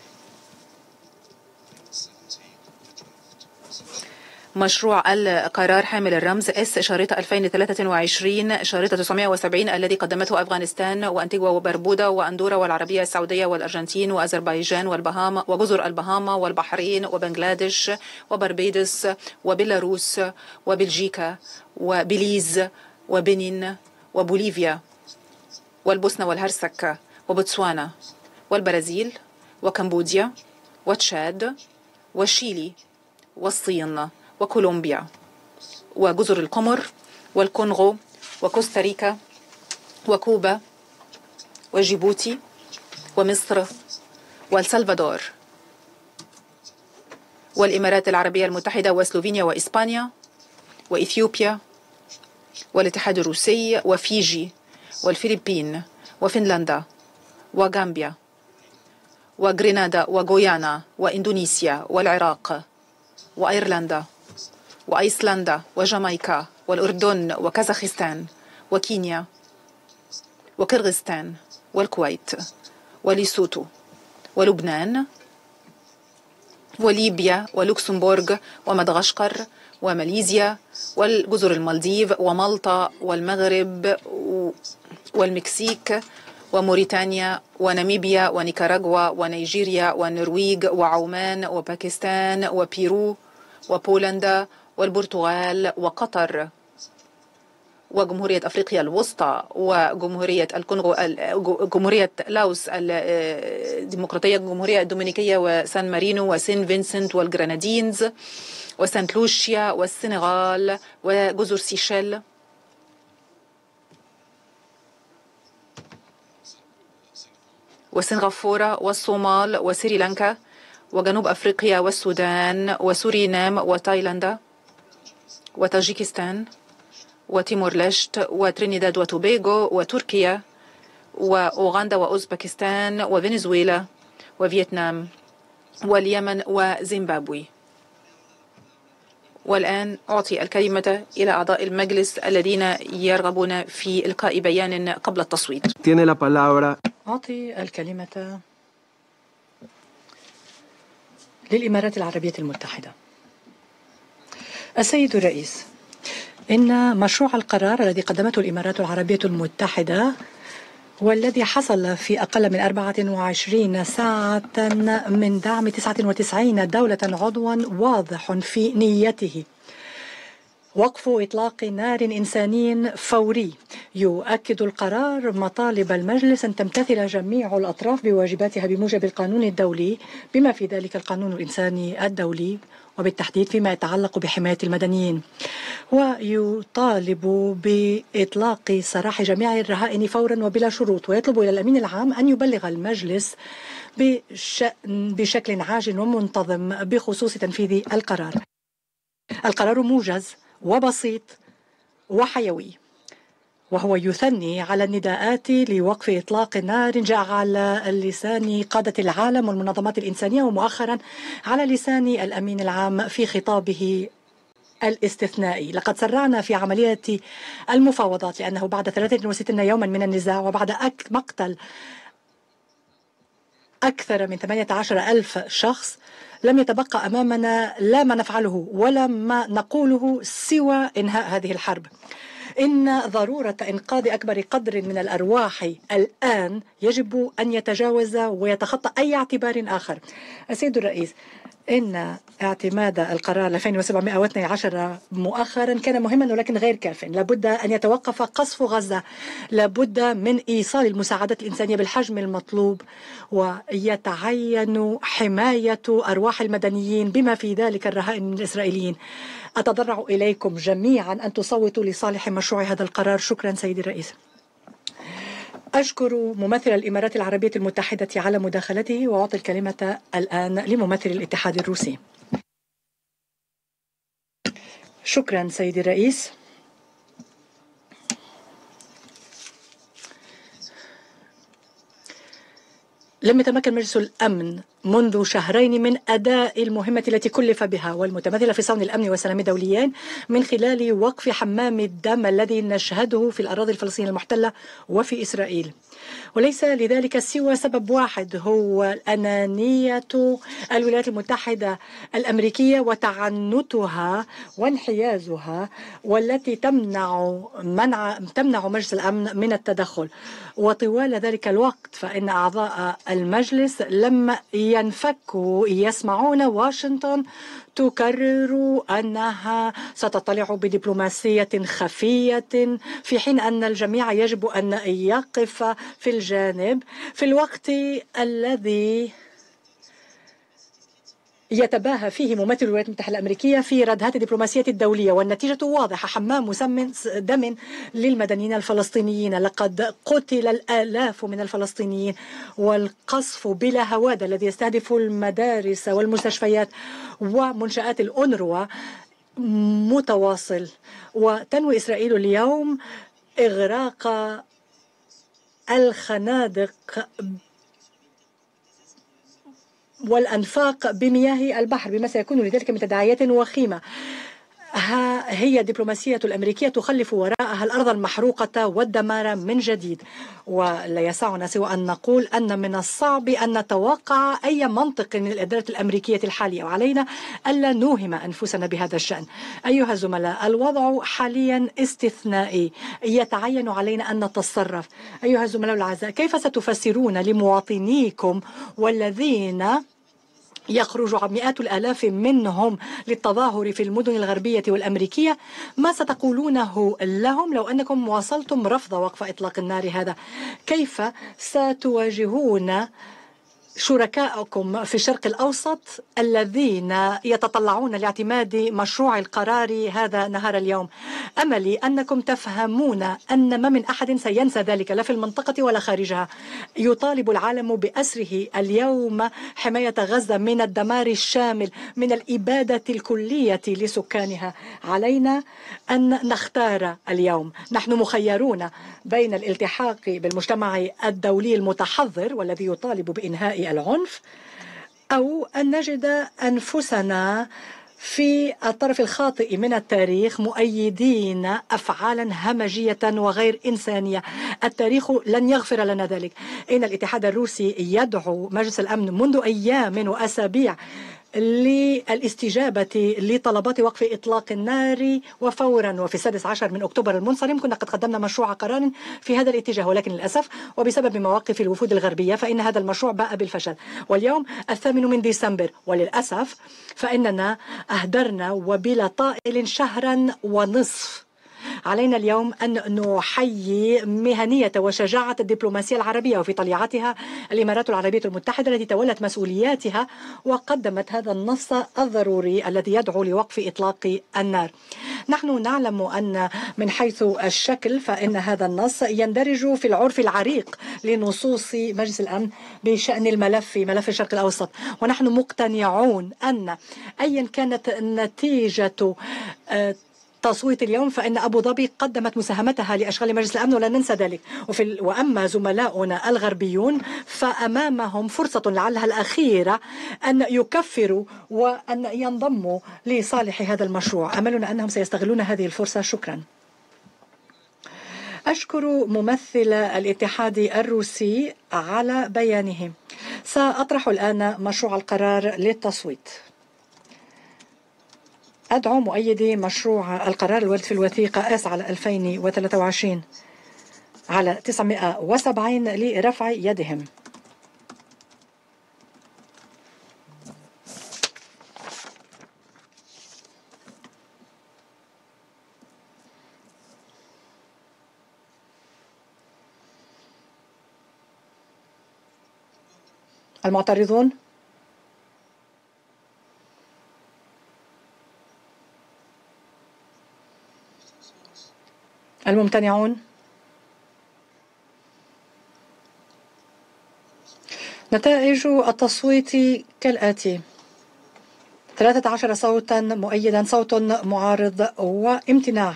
مشروع القرار حامل الرمز S شريطة 2023 شريطة 970 الذي قدمته أفغانستان وأنتيغوا وبربودا وأندورا والعربية السعودية والأرجنتين وأذربيجان والبهاما وجزر البهاما والبحرين وبنغلاديش وبربيدس وبيلاروس وبلجيكا وبليز وبنين وبوليفيا والبوسنة والهرسك وبوتسوانا والبرازيل وكمبوديا وتشاد وشيلي والصين وكولومبيا وجزر القمر والكونغو وكوستاريكا وكوبا وجيبوتي ومصر والسلفادور والإمارات العربية المتحدة وسلوفينيا وإسبانيا وإثيوبيا والاتحاد الروسي وفيجي والفلبين وفنلندا وغامبيا وغرينادا وغويانا وإندونيسيا والعراق وأيرلندا وأيسلندا وجامايكا والأردن وكازاخستان وكينيا وكرغستان والكويت وليسوتو ولبنان وليبيا ولوكسمبورغ ومدغشقر وماليزيا والجزر المالديف ومالطا والمغرب والمكسيك وموريتانيا وناميبيا ونيكاراغوا ونيجيريا والنرويج وعمان وباكستان وبيرو وبولندا والبرتغال وقطر وجمهورية أفريقيا الوسطى وجمهورية الكونغو جمهورية لاوس الديمقراطية الجمهورية الدومينيكية وسان مارينو وسين فينسنت والجرانادينز وسانت لوشيا والسنغال وجزر سيشيل وسنغافورة والصومال وسريلانكا وجنوب أفريقيا والسودان وسورينام وتايلاندا وتاجيكستان وتيمور ليشت وترينيداد وتوبيغو وتركيا وأوغندا وأوزبكستان وفنزويلا وفيتنام واليمن وزيمبابوي. والآن أعطي الكلمة إلى أعضاء المجلس الذين يرغبون في إلقاء بيان قبل التصويت. أعطي الكلمة للإمارات العربية المتحدة. السيد الرئيس، إن مشروع القرار الذي قدمته الإمارات العربية المتحدة والذي حصل في أقل من 24 ساعة من دعم 99 دولة عضوا واضح في نيته وقف إطلاق نار إنساني فوري. يؤكد القرار مطالب المجلس أن تمتثل جميع الأطراف بواجباتها بموجب القانون الدولي بما في ذلك القانون الإنساني الدولي وبالتحديد فيما يتعلق بحماية المدنيين، ويطالب بإطلاق سراح جميع الرهائن فورا وبلا شروط، ويطلب إلى الأمين العام أن يبلغ المجلس بشكل عاجل ومنتظم بخصوص تنفيذ القرار. القرار موجز وبسيط وحيوي، وهو يثني على النداءات لوقف إطلاق النار جاء على لسان قادة العالم والمنظمات الإنسانية ومؤخرا على لسان الأمين العام في خطابه الاستثنائي. لقد سرعنا في عملية المفاوضات لأنه بعد 63 يوما من النزاع وبعد مقتل أكثر من 18,000 شخص لم يتبقى أمامنا لا ما نفعله ولا ما نقوله سوى إنهاء هذه الحرب. إن ضرورة إنقاذ أكبر قدر من الأرواح الآن يجب أن يتجاوز ويتخطى أي اعتبار آخر. السيد الرئيس، إن اعتماد القرار 2712 مؤخرا كان مهما ولكن غير كاف. لابد أن يتوقف قصف غزة، لابد من إيصال المساعدات الإنسانية بالحجم المطلوب، ويتعين حماية أرواح المدنيين بما في ذلك الرهائن الإسرائيليين. أتضرع إليكم جميعا أن تصوتوا لصالح مشروع هذا القرار. شكرا سيدي الرئيس. أشكر ممثل الإمارات العربية المتحدة على مداخلته، وأعطي الكلمة الآن لممثل الاتحاد الروسي. شكرا سيدي الرئيس. لم يتمكن مجلس الأمن منذ شهرين من أداء المهمة التي كلف بها والمتمثلة في صون الأمن والسلام الدوليين من خلال وقف حمام الدم الذي نشهده في الأراضي الفلسطينية المحتلة وفي إسرائيل. وليس لذلك سوى سبب واحد، هو الأنانية الولايات المتحدة الأمريكية وتعنتها وانحيازها، والتي تمنع مجلس الأمن من التدخل. وطوال ذلك الوقت فإن أعضاء المجلس لم ينفكوا يسمعون واشنطن تكرر أنها ستطلع بدبلوماسية خفية، في حين أن الجميع يجب أن يقف في الجانب في الوقت الذي يتباهى فيه ممثل الولايات المتحدة الأمريكية في ردهات الدبلوماسية الدولية، والنتيجة واضحة: حمام دم للمدنيين الفلسطينيين. لقد قتل الآلاف من الفلسطينيين، والقصف بلا هوادة الذي يستهدف المدارس والمستشفيات ومنشآت الأونروا متواصل. وتنوي إسرائيل اليوم إغراق الخنادق والأنفاق بمياه البحر بما سيكون لذلك من تداعيات وخيمة. ها هي الدبلوماسية الأمريكية تخلف وراءها الأرض المحروقة والدمار من جديد. ولا يسعنا سوى أن نقول أن من الصعب أن نتوقع أي منطق من الإدارة الأمريكية الحالية، وعلينا ألا نوهم أنفسنا بهذا الشأن. أيها الزملاء، الوضع حاليا استثنائي، يتعين علينا أن نتصرف. أيها الزملاء الأعزاء، كيف ستفسرون لمواطنيكم والذين يخرج مئات الآلاف منهم للتظاهر في المدن الغربية والأمريكية، ما ستقولونه لهم لو أنكم واصلتم رفض وقف إطلاق النار هذا؟ كيف ستواجهون شركائكم في الشرق الأوسط الذين يتطلعون لاعتماد مشروع القرار هذا نهار اليوم؟ أملي أنكم تفهمون أن ما من أحد سينسى ذلك، لا في المنطقة ولا خارجها. يطالب العالم بأسره اليوم حماية غزة من الدمار الشامل، من الإبادة الكلية لسكانها. علينا أن نختار اليوم. نحن مخيرون بين الالتحاق بالمجتمع الدولي المتحضر والذي يطالب بإنهاء العنف، أو أن نجد أنفسنا في الطرف الخاطئ من التاريخ مؤيدين أفعالا همجية وغير إنسانية. التاريخ لن يغفر لنا ذلك. إن الاتحاد الروسي يدعو مجلس الأمن منذ أيام وأسابيع للاستجابة لطلبات وقف إطلاق النار وفورا. وفي 16 من أكتوبر المنصرم كنا قد قدمنا مشروع قرار في هذا الاتجاه، ولكن للأسف وبسبب مواقف الوفود الغربية فإن هذا المشروع باء بالفشل. واليوم 8 من ديسمبر، وللأسف فإننا أهدرنا وبلا طائل شهرا ونصف. علينا اليوم أن نحيي مهنية وشجاعة الدبلوماسية العربية، وفي طليعتها الإمارات العربية المتحدة التي تولت مسؤولياتها وقدمت هذا النص الضروري الذي يدعو لوقف إطلاق النار. نحن نعلم أن من حيث الشكل فإن هذا النص يندرج في العرف العريق لنصوص مجلس الأمن بشأن ملف الشرق الأوسط، ونحن مقتنعون أن أيا كانت نتيجة تصويت اليوم فإن أبو ظبي قدمت مساهمتها لأشغال مجلس الأمن ولا ننسى ذلك. وأما زملاؤنا الغربيون فأمامهم فرصة لعلها الأخيرة أن يكفروا وأن ينضموا لصالح هذا المشروع. أملنا أنهم سيستغلون هذه الفرصة. شكرا. أشكر ممثل الاتحاد الروسي على بيانه. سأطرح الآن مشروع القرار للتصويت. أدعو مؤيدي مشروع القرار الوارد في الوثيقة اس على 2023 على 970 لرفع يدهم. المعترضون؟ الممتنعون؟ نتائج التصويت كالآتي: 13 صوتا مؤيدا، صوت معارض وامتناع.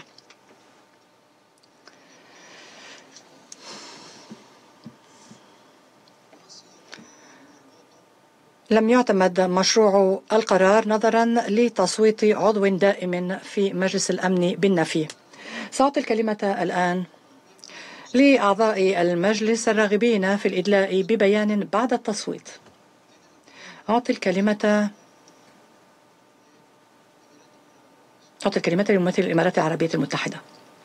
لم يعتمد مشروع القرار نظرا لتصويت عضو دائم في مجلس الأمن بالنفي. سأعطي الكلمة الآن لأعضاء المجلس الراغبين في الإدلاء ببيان بعد التصويت. أعطي الكلمة لممثل الإمارات العربية المتحدة.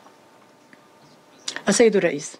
السيد الرئيس،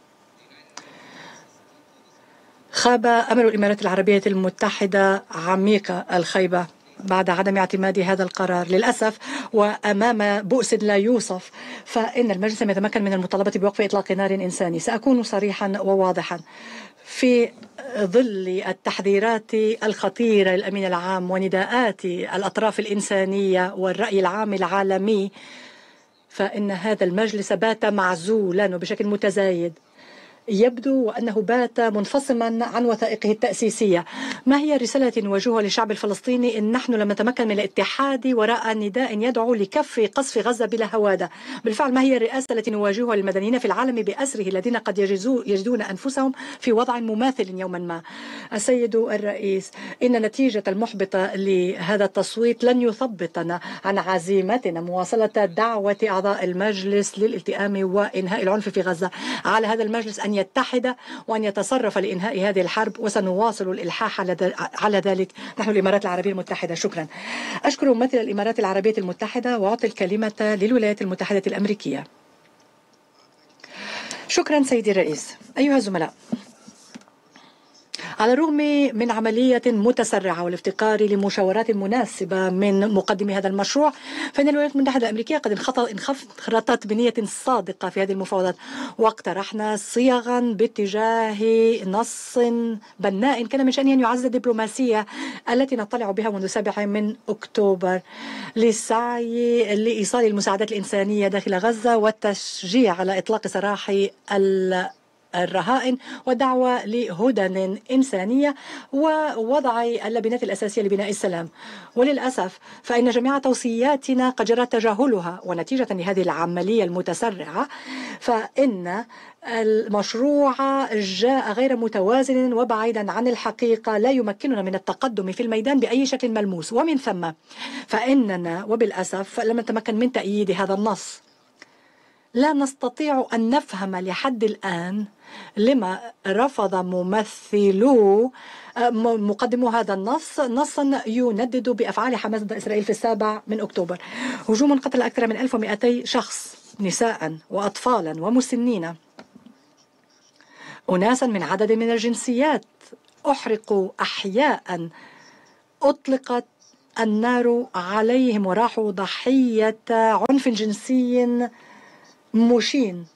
خاب أمل الإمارات العربية المتحدة عميق الخيبة بعد عدم اعتماد هذا القرار للأسف، وأمام بؤس لا يوصف، فإن المجلس لم يتمكن من المطالبة بوقف إطلاق نار إنساني. سأكون صريحا وواضحا في ظل التحذيرات الخطيرة للأمين العام ونداءات الأطراف الإنسانية والرأي العام العالمي، فإن هذا المجلس بات معزولا وبشكل متزايد، يبدو أنه بات منفصما عن وثائقه التأسيسية. ما هي الرسالة التي نواجهها للشعب الفلسطيني إن نحن لم نتمكن من الاتحاد وراء نداء يدعو لكف قصف غزة بلا هوادة؟ بالفعل ما هي الرئاسة التي نواجهها للمدنيين في العالم بأسره الذين قد يجدون أنفسهم في وضع مماثل يوما ما؟ السيد الرئيس، إن النتيجة المحبطة لهذا التصويت لن يثبطنا عن عزيمتنا مواصلة دعوة أعضاء المجلس للالتئام وإنهاء العنف في غزة. على هذا المجلس أن يتحد وأن يتصرف لإنهاء هذه الحرب، وسنواصل الإلحاح على ذلك نحن الإمارات العربية المتحدة. شكرا. أشكر ممثل الإمارات العربية المتحدة وأعطي الكلمة للولايات المتحدة الأمريكية. شكرا سيدي الرئيس. أيها الزملاء، على الرغم من عملية متسرعة والافتقار لمشاورات مناسبة من مقدمي هذا المشروع، فإن الولايات المتحدة الأمريكية قد انخرطت بنية صادقة في هذه المفاوضات، واقترحنا صيغا باتجاه نص بناء كان من شأنه أن يعزز الدبلوماسية التي نطلع بها منذ 7 أكتوبر للسعي لإيصال المساعدات الإنسانية داخل غزة والتشجيع على إطلاق سراح الرهائن والدعوة لهدن إنسانية ووضع اللبنات الأساسية لبناء السلام. وللأسف فإن جميع توصياتنا قد جرى تجاهلها، ونتيجة لهذه العملية المتسرعة فإن المشروع جاء غير متوازن وبعيدا عن الحقيقة، لا يمكننا من التقدم في الميدان بأي شكل ملموس، ومن ثم فإننا وبالأسف لم نتمكن من تأييد هذا النص. لا نستطيع أن نفهم لحد الآن لما رفض مقدمو هذا النص نصا يندد بأفعال حماس ضد إسرائيل في 7 أكتوبر. هجوم قتل أكثر من 1200 شخص، نساء وأطفالا ومسنين، أناسا من عدد من الجنسيات، أحرقوا أحياء، أطلقت النار عليهم وراحوا ضحية عنف جنسي مشين.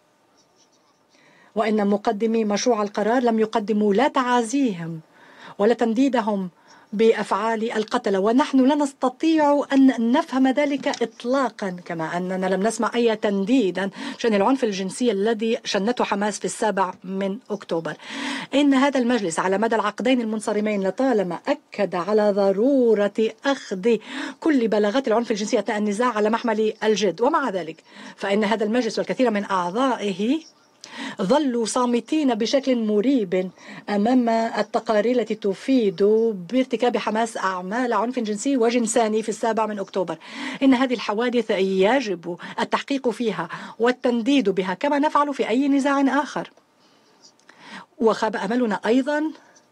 وإن مقدمي مشروع القرار لم يقدموا لا تعازيهم ولا تنديدهم بأفعال القتلة، ونحن لا نستطيع أن نفهم ذلك إطلاقا، كما أننا لم نسمع أي تنديدا شأن العنف الجنسي الذي شنته حماس في 7 أكتوبر. إن هذا المجلس على مدى العقدين المنصرمين لطالما أكد على ضرورة أخذ كل بلاغات العنف الجنسي أثناء النزاع على محمل الجد، ومع ذلك فإن هذا المجلس والكثير من أعضائه ظلوا صامتين بشكل مريب أمام التقارير التي تفيد بارتكاب حماس أعمال عنف جنسي وجنساني في 7 أكتوبر. إن هذه الحوادث يجب التحقيق فيها والتنديد بها كما نفعل في أي نزاع آخر. وخاب أملنا أيضا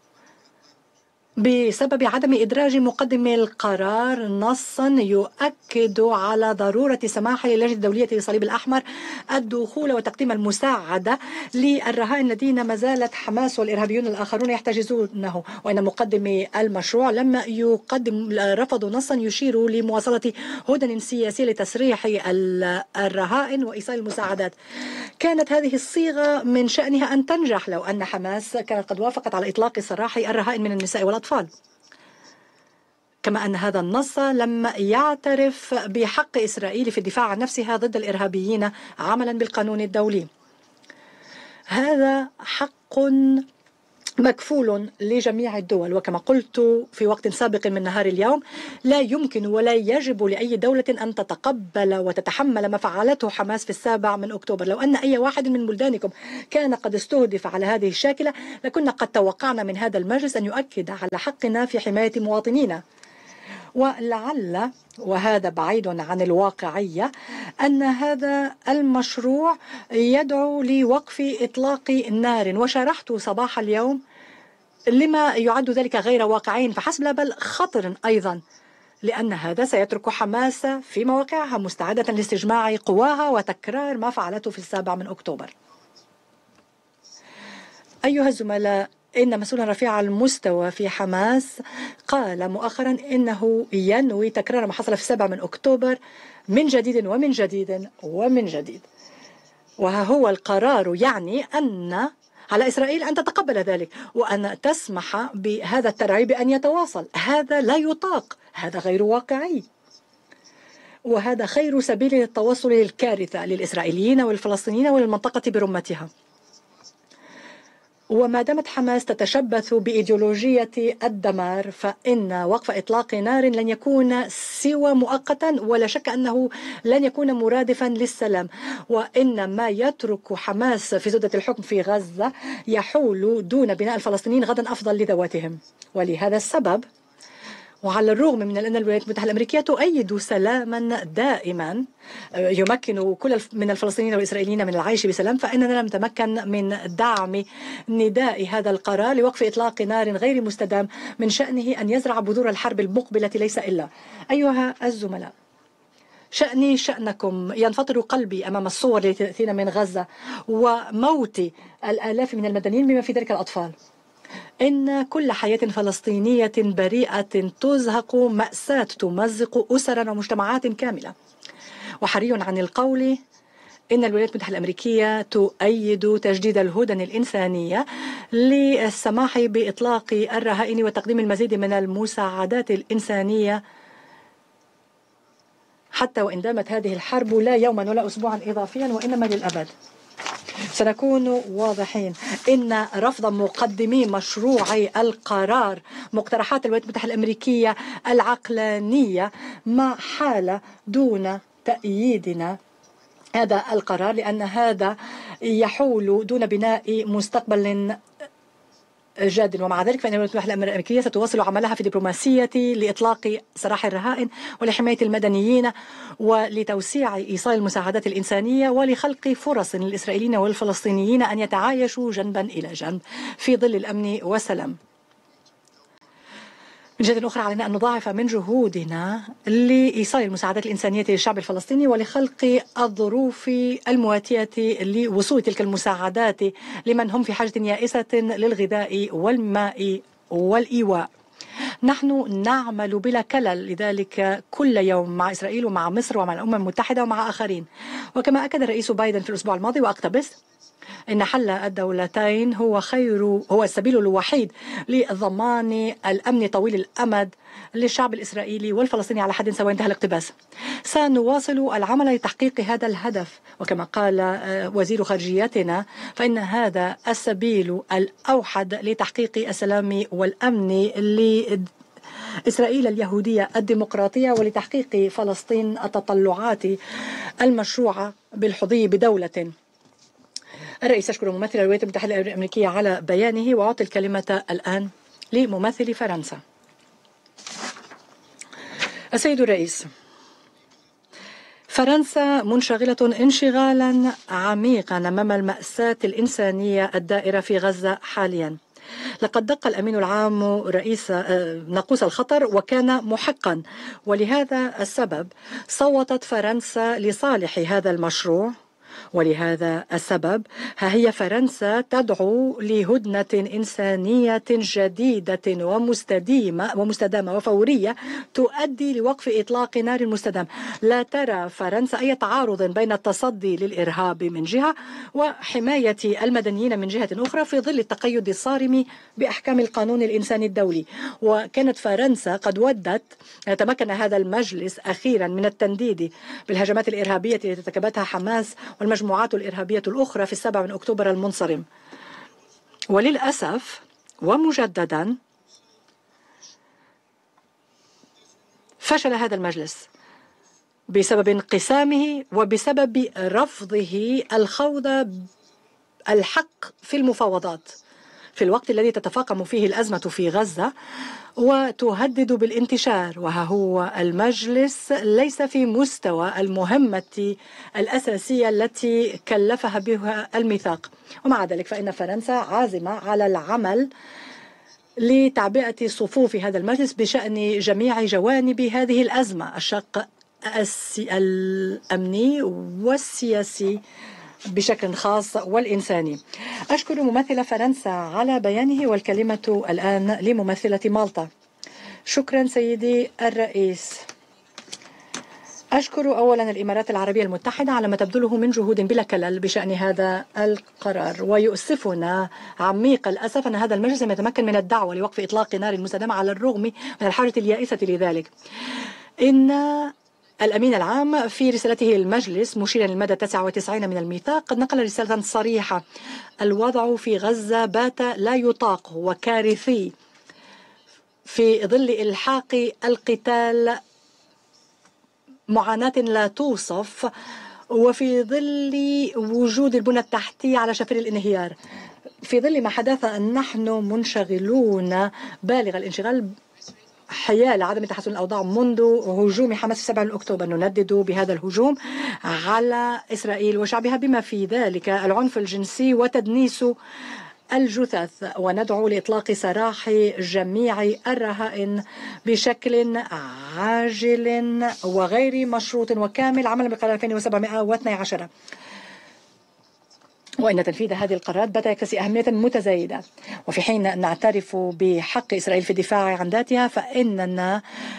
بسبب عدم إدراج مقدم القرار نصا يؤكد على ضرورة سماح للجنة الدولية للصليب الأحمر الدخول وتقديم المساعدة للرهائن الذين ما زالت حماس والإرهابيون الآخرون يحتجزونه. وإن مقدمي المشروع لم رفضوا نصا يشير لمواصلة هدن سياسية لتسريح الرهائن وإيصال المساعدات. كانت هذه الصيغة من شأنها أن تنجح لو أن حماس كانت قد وافقت على إطلاق سراح الرهائن من النساء والأطفال، كما أن هذا النص لم يعترف بحق إسرائيل في الدفاع عن نفسها ضد الإرهابيين عملا بالقانون الدولي. هذا حق مكفول لجميع الدول، وكما قلت في وقت سابق من نهار اليوم لا يمكن ولا يجب لأي دولة أن تتقبل وتتحمل ما فعلته حماس في 7 أكتوبر. لو أن أي واحد من بلدانكم كان قد استهدف على هذه الشاكلة لكنا قد توقعنا من هذا المجلس أن يؤكد على حقنا في حماية مواطنينا. ولعل وهذا بعيد عن الواقعية أن هذا المشروع يدعو لوقف إطلاق النار، وشرحت صباح اليوم لما يعد ذلك غير واقعي فحسب بل خطر أيضا، لأن هذا سيترك حماس في مواقعها مستعدة لاستجماع قواها وتكرار ما فعلته في 7 أكتوبر. أيها الزملاء، إن مسؤولا رفيع المستوى في حماس قال مؤخرا إنه ينوي تكرار ما حصل في 7 أكتوبر من جديد ومن جديد ومن جديد. وها هو القرار يعني أن على إسرائيل أن تتقبل ذلك وأن تسمح بهذا الترعيب أن يتواصل. هذا لا يطاق، هذا غير واقعي، وهذا خير سبيل للتوصل للكارثة للإسرائيليين والفلسطينيين وللمنطقة برمتها. وما دامت حماس تتشبث بإيديولوجية الدمار فإن وقف إطلاق نار لن يكون سوى مؤقتا، ولا شك أنه لن يكون مرادفا للسلام، وإن ما يترك حماس في زودة الحكم في غزة يحول دون بناء الفلسطينيين غدا أفضل لذواتهم. ولهذا السبب، وعلى الرغم من أن الولايات المتحدة الأمريكية تؤيد سلاما دائما يمكن كل من الفلسطينيين والإسرائيليين من العيش بسلام، فإننا لم نتمكن من دعم نداء هذا القرار لوقف إطلاق نار غير مستدام من شأنه أن يزرع بذور الحرب المقبلة ليس إلا. أيها الزملاء، شأني شأنكم. ينفطر قلبي أمام الصور التي تأتينا من غزة وموت الآلاف من المدنيين بما في ذلك الأطفال. إن كل حياة فلسطينية بريئة تزهق مأساة تمزق أسرا ومجتمعات كاملة. وحري عن القول إن الولايات المتحدة الأمريكية تؤيد تجديد الهدن الإنسانية للسماح بإطلاق الرهائن وتقديم المزيد من المساعدات الإنسانية، حتى وإن دامت هذه الحرب لا يوما ولا أسبوعا إضافيا وإنما للأبد. سنكون واضحين، إن رفض مقدمي مشروع القرار مقترحات الولايات المتحدة الأمريكية العقلانية ما حال دون تأييدنا هذا القرار، لأن هذا يحول دون بناء مستقبل جاد. ومع ذلك فإن الولايات المتحدة الأمريكية ستواصل عملها في دبلوماسية لإطلاق سراح الرهائن ولحماية المدنيين ولتوسيع إيصال المساعدات الإنسانية ولخلق فرص للإسرائيليين والفلسطينيين أن يتعايشوا جنبا إلى جنب في ظل الأمن والسلام. من جهة أخرى علينا أن نضاعف من جهودنا لإيصال المساعدات الإنسانية للشعب الفلسطيني ولخلق الظروف المواتية لوصول تلك المساعدات لمن هم في حاجة يائسة للغذاء والماء والإيواء. نحن نعمل بلا كلل لذلك كل يوم مع إسرائيل ومع مصر ومع الأمم المتحدة ومع آخرين. وكما أكد الرئيس بايدن في الأسبوع الماضي وأقتبس، إن حل الدولتين هو السبيل الوحيد لضمان الأمن طويل الأمد للشعب الإسرائيلي والفلسطيني على حد سواء. انتهى الاقتباس. سنواصل العمل لتحقيق هذا الهدف، وكما قال وزير خارجيتنا فإن هذا السبيل الأوحد لتحقيق السلام والأمن إسرائيل اليهودية الديمقراطية ولتحقيق فلسطين التطلعات المشروعة بالحظي بدولة. الرئيس يشكر ممثل الولايات المتحدة الأمريكية على بيانه، وأعطي الكلمة الآن لممثل فرنسا. السيد الرئيس، فرنسا منشغلة انشغالا عميقا أمام المأساة الإنسانية الدائرة في غزة حاليا. لقد دق الأمين العام رئيس ناقوس الخطر وكان محقا، ولهذا السبب صوتت فرنسا لصالح هذا المشروع. ولهذا السبب ها هي فرنسا تدعو لهدنة إنسانية جديدة ومستدامة وفورية تؤدي لوقف إطلاق نار مستدام. لا ترى فرنسا أي تعارض بين التصدي للإرهاب من جهة وحماية المدنيين من جهة أخرى في ظل التقيد الصارم بأحكام القانون الإنساني الدولي. وكانت فرنسا قد ودت تمكن هذا المجلس أخيرا من التنديد بالهجمات الإرهابية التي ارتكبتها حماس والمجموعات الإرهابية الأخرى في 7 أكتوبر المنصرم. وللأسف ومجددا فشل هذا المجلس بسبب انقسامه وبسبب رفضه الخوض الحق في المفاوضات في الوقت الذي تتفاقم فيه الأزمة في غزة وتهدد بالانتشار. وها هو المجلس ليس في مستوى المهمة الأساسية التي كلفها بها الميثاق. ومع ذلك فإن فرنسا عازمة على العمل لتعبئة صفوف هذا المجلس بشأن جميع جوانب هذه الأزمة، الشق الأمني والسياسي بشكل خاص والإنساني. أشكر ممثل فرنسا على بيانه، والكلمة الآن لممثلة مالطا. شكرا سيدي الرئيس. أشكر أولا الإمارات العربية المتحدة على ما تبذله من جهود بلا كلل بشأن هذا القرار، ويؤسفنا عميق الأسف أن هذا المجلس لم يتمكن من الدعوة لوقف إطلاق نار المستدامة على الرغم من الحاجة اليائسة لذلك. إن الأمين العام في رسالته للمجلس مشيرا للمادة 99 من الميثاق قد نقل رسالة صريحة: الوضع في غزة بات لا يطاق وكارثي في ظل إلحاق القتال، معاناة لا توصف، وفي ظل وجود البنى التحتية على شفير الانهيار. في ظل ما حدث نحن منشغلون بالغ الانشغال حيال عدم تحسن الأوضاع منذ هجوم حماس في 7 أكتوبر. نندد بهذا الهجوم على إسرائيل وشعبها بما في ذلك العنف الجنسي وتدنيس الجثث، وندعو لإطلاق سراح جميع الرهائن بشكل عاجل وغير مشروط وكامل عملا بقرار 2712. وإن تنفيذ هذه القرارات بات يكتسي أهمية متزايدة، وفي حين نعترف بحق إسرائيل في الدفاع عن ذاتها فإننا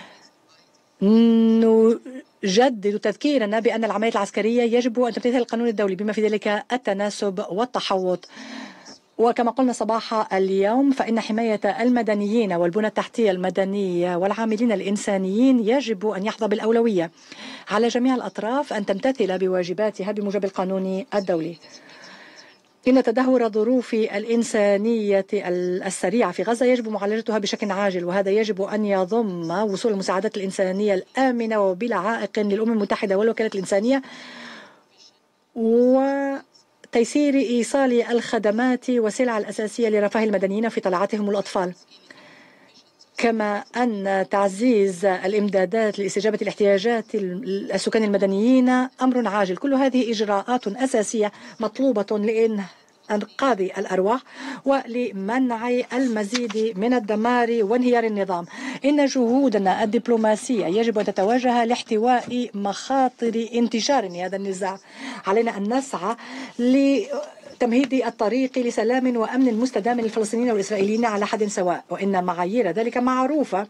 نجدد تذكيرنا بأن العملية العسكرية يجب أن تمتثل القانون الدولي بما في ذلك التناسب والتحوط. وكما قلنا صباح اليوم فإن حماية المدنيين والبنى التحتية المدنية والعاملين الإنسانيين يجب أن يحظى بالأولوية على جميع الأطراف أن تمتثل بواجباتها بموجب القانون الدولي. إن تدهور الظروف الإنسانية السريعة في غزة يجب معالجتها بشكل عاجل، وهذا يجب أن يضم وصول المساعدات الإنسانية الآمنة وبلا عائق للأمم المتحدة والوكالات الإنسانية، وتيسير إيصال الخدمات والسلع الأساسية لرفاه المدنيين في طلعاتهم والأطفال، كما أن تعزيز الإمدادات لاستجابة الاحتياجات السكان المدنيين أمر عاجل. كل هذه إجراءات أساسية مطلوبة لإنقاذ الأرواح ولمنع المزيد من الدمار وانهيار النظام. إن جهودنا الدبلوماسية يجب أن تتوجه لاحتواء مخاطر انتشار هذا النزاع. علينا أن نسعى تمهيد الطريق لسلام وأمن مستدام للفلسطينيين والإسرائيليين على حد سواء، وإن معايير ذلك معروفة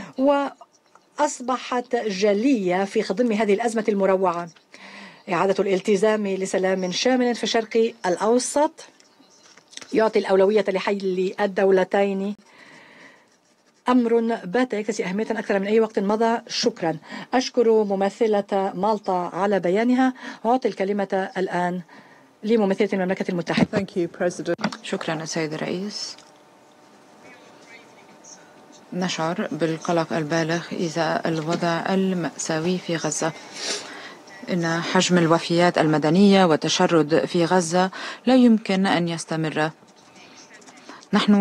وأصبحت جلية في خضم هذه الأزمة المروعة. إعادة الالتزام لسلام شامل في الشرق الأوسط يعطي الأولوية لحل الدولتين، أمر بات يكتسي أهمية أكثر من أي وقت مضى. شكرا. أشكر ممثلة مالطا على بيانها، وأعطي الكلمة الآن لممثلة المملكة المتحدة. شكرا السيد الرئيس. نشعر بالقلق البالغ إزاء الوضع المأساوي في غزة. إن حجم الوفيات المدنية والتشرد في غزة لا يمكن أن يستمر. نحن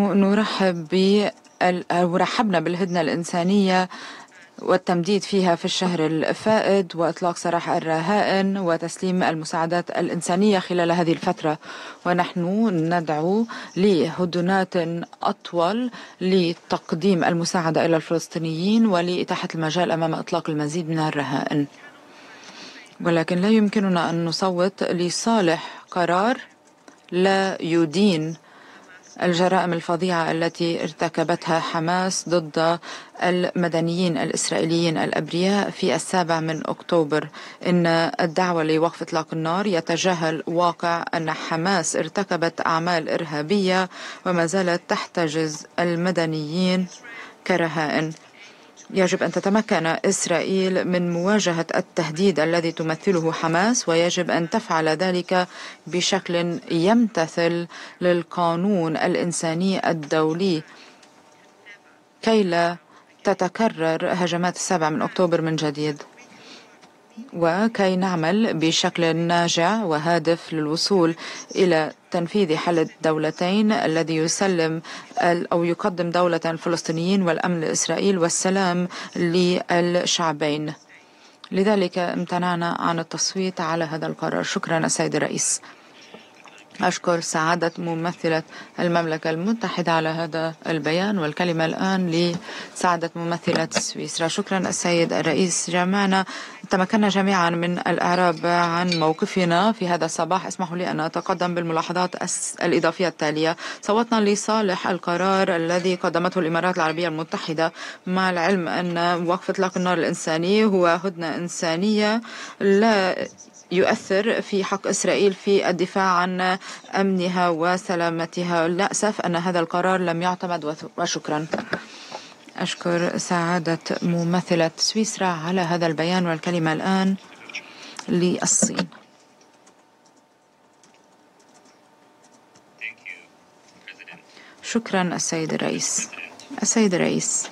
رحبنا بالهدنة الإنسانية والتمديد فيها في الشهر الفائت وإطلاق سراح الرهائن وتسليم المساعدات الإنسانية خلال هذه الفترة، ونحن ندعو لهدنات أطول لتقديم المساعدة إلى الفلسطينيين ولإتاحة المجال أمام إطلاق المزيد من الرهائن. ولكن لا يمكننا أن نصوت لصالح قرار لا يدين الجرائم الفظيعة التي ارتكبتها حماس ضد المدنيين الإسرائيليين الأبرياء في 7 أكتوبر. إن الدعوة لوقف إطلاق النار يتجاهل واقع أن حماس ارتكبت أعمال إرهابية وما زالت تحتجز المدنيين كرهائن. يجب أن تتمكن إسرائيل من مواجهة التهديد الذي تمثله حماس، ويجب أن تفعل ذلك بشكل يمتثل للقانون الإنساني الدولي كي لا تتكرر هجمات 7 أكتوبر من جديد، وكي نعمل بشكل ناجع وهادف للوصول إلى تنفيذ حل الدولتين الذي يسلم أو يقدم دولة الفلسطينيين والأمن لإسرائيل والسلام للشعبين. لذلك امتنعنا عن التصويت على هذا القرار. شكرا السيد الرئيس. أشكر سعادة ممثلة المملكة المتحدة على هذا البيان، والكلمة الآن لسعادة ممثلة سويسرا. شكرا السيد الرئيس. جمعنا تمكنا جميعا من الإعراب عن موقفنا في هذا الصباح. اسمحوا لي أن أتقدم بالملاحظات الإضافية التالية. صوتنا لصالح القرار الذي قدمته الإمارات العربية المتحدة، مع العلم أن وقف إطلاق النار الإنساني هو هدنة إنسانية لا يؤثر في حق إسرائيل في الدفاع عن أمنها وسلامتها. للأسف أن هذا القرار لم يعتمد، وشكرا. أشكر سعادة ممثلة سويسرا على هذا البيان، والكلمة الآن للصين. شكرا السيد الرئيس. السيد الرئيس،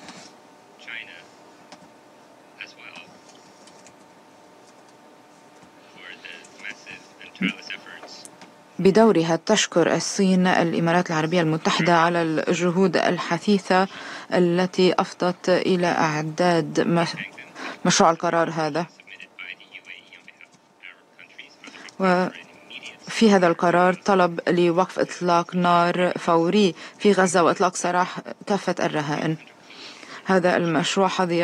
بدورها تشكر الصين الإمارات العربية المتحدة على الجهود الحثيثة التي أفضت إلى إعداد مشروع القرار هذا. وفي هذا القرار طلب لوقف إطلاق نار فوري في غزة وإطلاق سراح كافة الرهائن. هذا المشروع حظي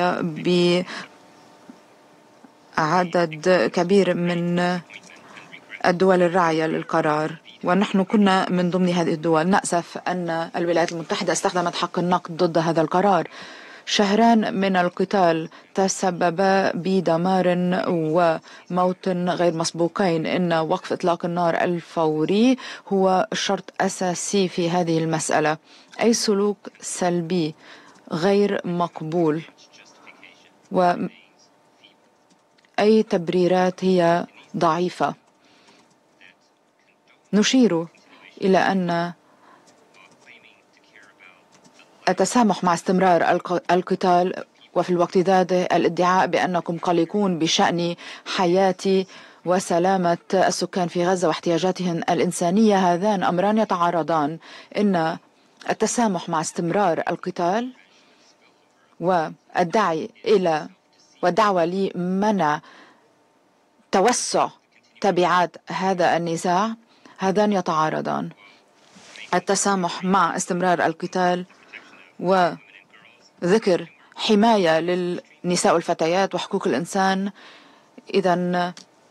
بعدد كبير من الدول الراعية للقرار، ونحن كنا من ضمن هذه الدول. نأسف أن الولايات المتحدة استخدمت حق النقد ضد هذا القرار. شهران من القتال تسببا بدمار وموت غير مسبوقين. إن وقف إطلاق النار الفوري هو شرط أساسي في هذه المسألة. أي سلوك سلبي غير مقبول، وأي تبريرات هي ضعيفة. نشير إلى أن التسامح مع استمرار القتال، وفي الوقت ذاته الادعاء بأنكم قلقون بشأن حياة وسلامة السكان في غزة واحتياجاتهم الإنسانية، هذان أمران يتعارضان. إن التسامح مع استمرار القتال والدعوة لمنع توسع تبعات هذا النزاع، هذان يتعارضان. التسامح مع استمرار القتال وذكر حماية للنساء والفتيات وحقوق الإنسان، إذن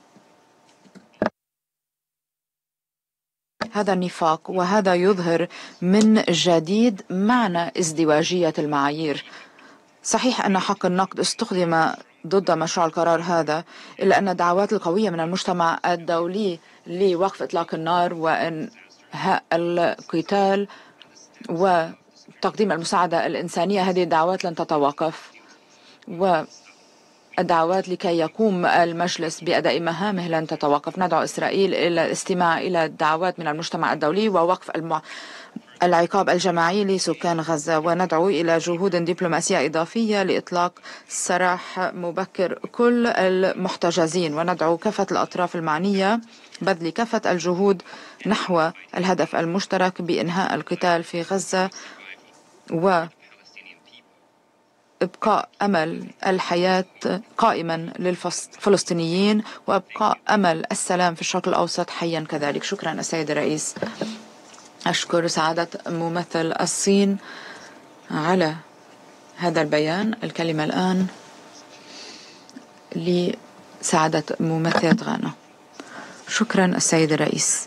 هذا النفاق، وهذا يظهر من جديد معنى ازدواجية المعايير. صحيح أن حق النقد استخدم ضد مشروع القرار هذا، إلا أن الدعوات القوية من المجتمع الدولي لوقف إطلاق النار وإنهاء القتال وتقديم المساعدة الإنسانية، هذه الدعوات لن تتوقف. والدعوات لكي يقوم المجلس بأداء مهامه لن تتوقف. ندعو إسرائيل إلى الاستماع إلى الدعوات من المجتمع الدولي ووقف العقاب الجماعي لسكان غزة، وندعو إلى جهود دبلوماسية إضافية لإطلاق سراح مبكر كل المحتجزين، وندعو كافة الأطراف المعنية بذل كافة الجهود نحو الهدف المشترك بإنهاء القتال في غزة وإبقاء أمل الحياة قائما للفلسطينيين، وإبقاء أمل السلام في الشرق الأوسط حيا كذلك. شكرا السيد الرئيس. أشكر سعادة ممثل الصين على هذا البيان. الكلمة الآن لسعادة ممثلة غانا. شكرا السيد الرئيس.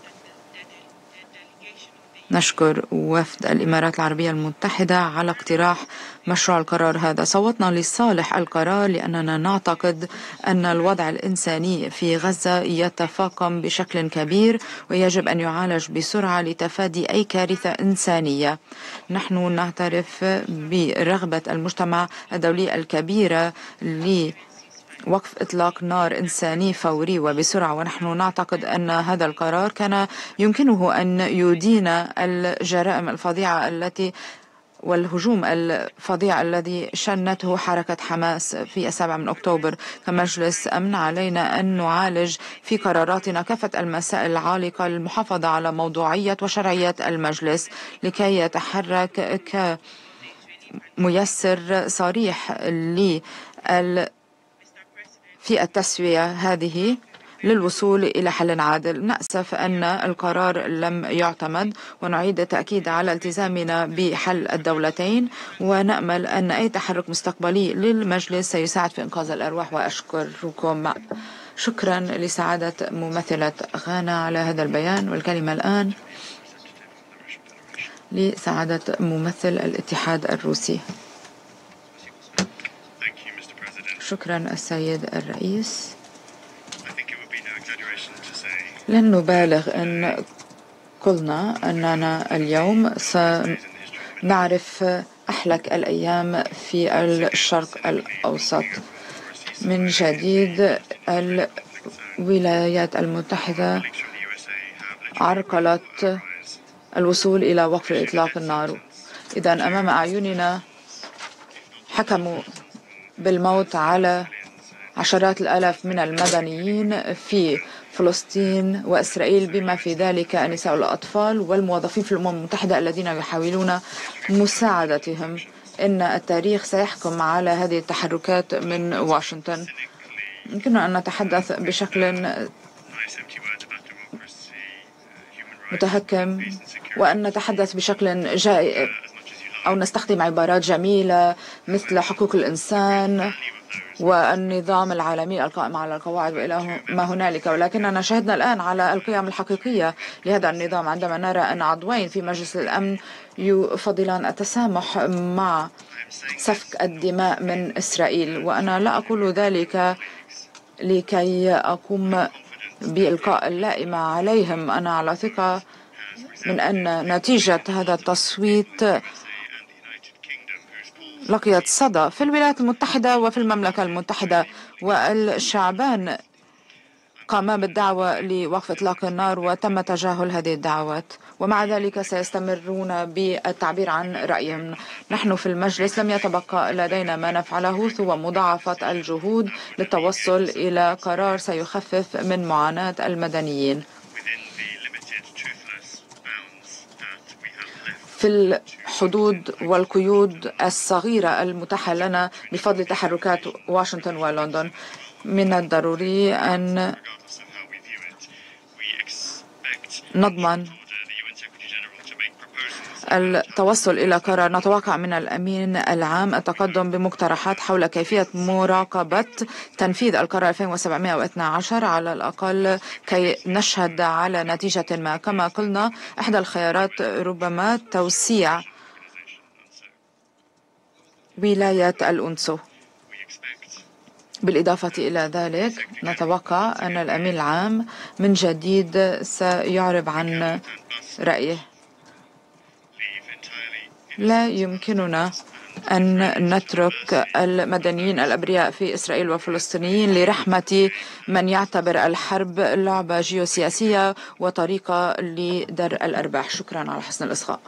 نشكر وفد الإمارات العربية المتحدة على اقتراح مشروع القرار هذا. صوتنا لصالح القرار لأننا نعتقد أن الوضع الإنساني في غزة يتفاقم بشكل كبير ويجب أن يعالج بسرعة لتفادي أي كارثة إنسانية. نحن نعترف برغبة المجتمع الدولي الكبيرة وقف إطلاق نار إنساني فوري وبسرعة، ونحن نعتقد أن هذا القرار كان يمكنه أن يدين الجرائم الفظيعة والهجوم الفظيع الذي شنته حركة حماس في 7 أكتوبر. كمجلس أمن علينا أن نعالج في قراراتنا كافة المسائل العالقة للمحافظة على موضوعية وشرعية المجلس لكي يتحرك كميسر صريح في التسوية هذه للوصول إلى حل عادل. نأسف أن القرار لم يعتمد، ونعيد التأكيد على التزامنا بحل الدولتين، ونأمل أن أي تحرك مستقبلي للمجلس سيساعد في إنقاذ الأرواح. وأشكركم. شكرا لسعادة ممثلة غانا على هذا البيان. والكلمة الآن لسعادة ممثل الاتحاد الروسي. شكرا السيد الرئيس. لن نبالغ إن قلنا أننا اليوم سنعرف أحلك الأيام في الشرق الأوسط. من جديد الولايات المتحدة عرقلت الوصول إلى وقف إطلاق النار. إذا أمام أعيننا حكموا بالموت على عشرات الآلاف من المدنيين في فلسطين وإسرائيل، بما في ذلك النساء والأطفال والموظفين في الأمم المتحدة الذين يحاولون مساعدتهم. إن التاريخ سيحكم على هذه التحركات من واشنطن. يمكننا أن نتحدث بشكل متهكم وأن نتحدث بشكل أو نستخدم عبارات جميلة مثل حقوق الإنسان والنظام العالمي القائم على القواعد وإلى ما هنالك، ولكننا شهدنا الآن على القيم الحقيقية لهذا النظام عندما نرى أن عضوين في مجلس الأمن يفضلان التسامح مع سفك الدماء من إسرائيل. وأنا لا أقول ذلك لكي أقوم بإلقاء اللائمة عليهم. أنا على ثقة من أن نتيجة هذا التصويت لقيت صدى في الولايات المتحدة وفي المملكة المتحدة، والشعبان قاما بالدعوة لوقف إطلاق النار وتم تجاهل هذه الدعوات، ومع ذلك سيستمرون بالتعبير عن رأيهم. نحن في المجلس لم يتبقى لدينا ما نفعله سوى مضاعفة الجهود للتوصل إلى قرار سيخفف من معاناة المدنيين في الحدود والقيود الصغيرة المتاحة لنا بفضل تحركات واشنطن ولندن. من الضروري أن نضمن التوصل إلى قرار. نتوقع من الأمين العام التقدم بمقترحات حول كيفية مراقبة تنفيذ القرار 2712 على الأقل كي نشهد على نتيجة ما. كما قلنا إحدى الخيارات ربما توسيع ولاية الأنسو. بالإضافة إلى ذلك نتوقع أن الأمين العام من جديد سيعرب عن رأيه. لا يمكننا أن نترك المدنيين الأبرياء في إسرائيل والفلسطينيين لرحمة من يعتبر الحرب لعبة جيوسياسية وطريقة لدر الأرباح. شكرا على حسن الإصغاء.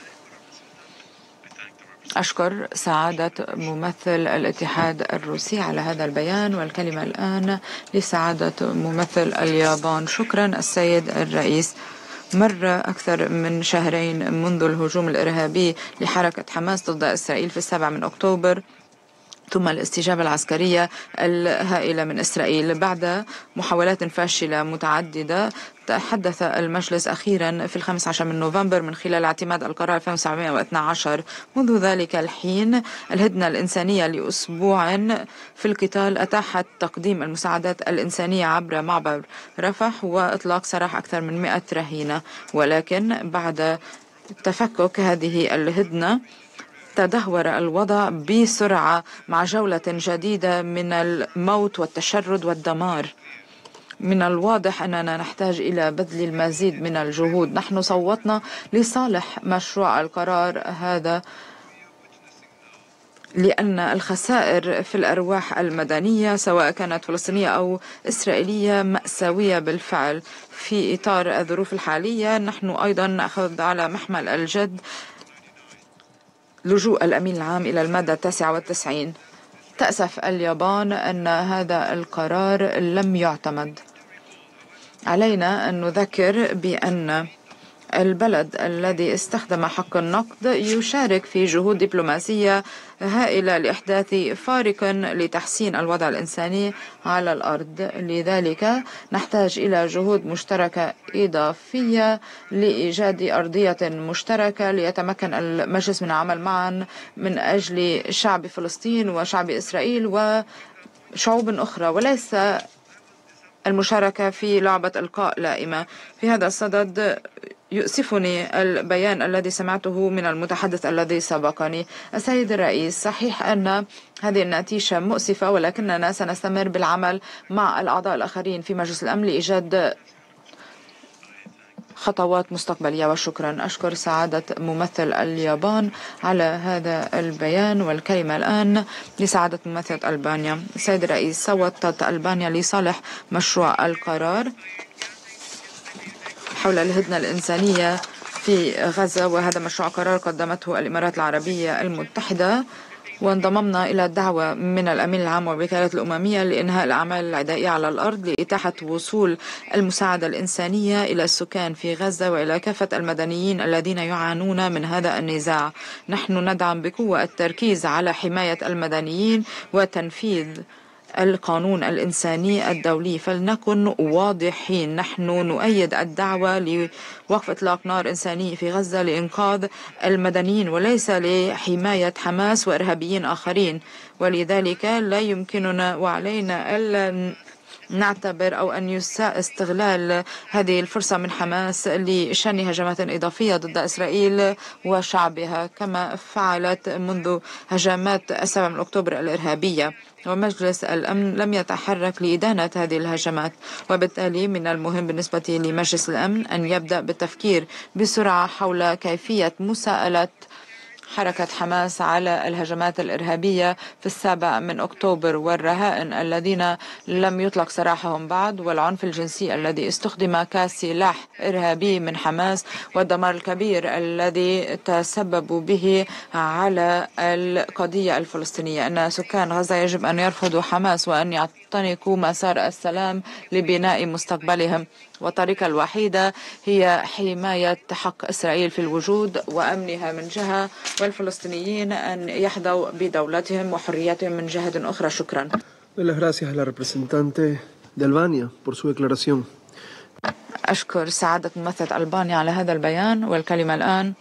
أشكر سعادة ممثل الاتحاد الروسي على هذا البيان. والكلمة الآن لسعادة ممثل اليابان. شكرا السيد الرئيس. مر أكثر من شهرين منذ الهجوم الإرهابي لحركة حماس ضد إسرائيل في 7 أكتوبر، ثم الاستجابة العسكرية الهائلة من إسرائيل. بعد محاولات فاشلة متعددة تحدث المجلس أخيرا في 15 من نوفمبر من خلال اعتماد القرار 2712. منذ ذلك الحين الهدنة الإنسانية لأسبوع في القتال أتاحت تقديم المساعدات الإنسانية عبر معبر رفح وإطلاق سراح أكثر من 100 رهينة، ولكن بعد تفكك هذه الهدنة تدهور الوضع بسرعة مع جولة جديدة من الموت والتشرد والدمار. من الواضح أننا نحتاج إلى بذل المزيد من الجهود. نحن صوتنا لصالح مشروع القرار هذا لأن الخسائر في الأرواح المدنية سواء كانت فلسطينية أو إسرائيلية مأساوية بالفعل. في إطار الظروف الحالية نحن أيضا نأخذ على محمل الجد لجوء الأمين العام إلى المادة 99. تأسف اليابان أن هذا القرار لم يعتمد. علينا أن نذكر بأن البلد الذي استخدم حق النقد يشارك في جهود دبلوماسية هائلة لإحداث فارق لتحسين الوضع الإنساني على الأرض. لذلك نحتاج إلى جهود مشتركة إضافية لإيجاد أرضية مشتركة ليتمكن المجلس من العمل معا من أجل شعب فلسطين وشعب إسرائيل وشعوب أخرى، وليس المشاركة في لعبة إلقاء لائمة. في هذا الصدد يؤسفني البيان الذي سمعته من المتحدث الذي سبقني. السيد الرئيس، صحيح أن هذه النتيجة مؤسفة، ولكننا سنستمر بالعمل مع الأعضاء الآخرين في مجلس الأمن لإيجاد خطوات مستقبلية. وشكرا. أشكر سعادة ممثل اليابان على هذا البيان. والكلمة الآن لسعادة ممثلة ألبانيا. السيد الرئيس، صوتت ألبانيا لصالح مشروع القرار حول الهدنة الإنسانية في غزة، وهذا مشروع قرار قدمته الإمارات العربية المتحدة، وانضممنا إلى الدعوة من الأمين العام والوكالة الأممية لإنهاء الأعمال العدائية على الأرض لإتاحة وصول المساعدة الإنسانية إلى السكان في غزة وإلى كافة المدنيين الذين يعانون من هذا النزاع. نحن ندعم بقوة التركيز على حماية المدنيين وتنفيذ القانون الإنساني الدولي. فلنكن واضحين، نحن نؤيد الدعوة لوقف إطلاق نار إنساني في غزة لإنقاذ المدنيين وليس لحماية حماس وإرهابيين آخرين، ولذلك لا يمكننا وعلينا ألا نعتبر أو أن يساء استغلال هذه الفرصة من حماس لشن هجمات إضافية ضد إسرائيل وشعبها كما فعلت منذ هجمات 7 أكتوبر الإرهابية. ومجلس الأمن لم يتحرك لإدانة هذه الهجمات، وبالتالي من المهم بالنسبة لمجلس الأمن أن يبدأ بالتفكير بسرعة حول كيفية مساءلة حركة حماس على الهجمات الإرهابية في 7 أكتوبر والرهائن الذين لم يطلق سراحهم بعد، والعنف الجنسي الذي استخدم كسلاح إرهابي من حماس، والدمار الكبير الذي تسببوا به على القضية الفلسطينية. أن سكان غزة يجب أن يرفضوا حماس وأن يعتنقوا مسار السلام لبناء مستقبلهم، والطريقة الوحيدة هي حماية حق إسرائيل في الوجود وأمنها من جهة، والفلسطينيين أن يحظوا بدولتهم وحريتهم من جهة أخرى. شكرا. أشكر سعادة ممثلة ألبانيا على هذا البيان. والكلمة الآن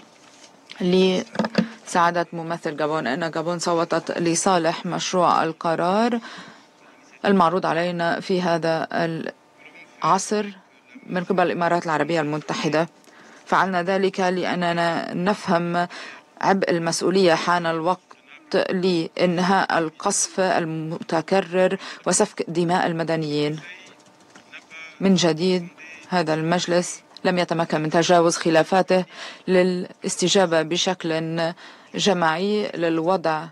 لسعادة ممثل غابون. أن غابون صوتت لصالح مشروع القرار المعروض علينا في هذا العصر من قبل الإمارات العربية المتحدة. فعلنا ذلك لأننا نفهم عبء المسؤولية. حان الوقت لإنهاء القصف المتكرر وسفك دماء المدنيين. من جديد هذا المجلس لم يتمكن من تجاوز خلافاته للاستجابة بشكل جماعي للوضع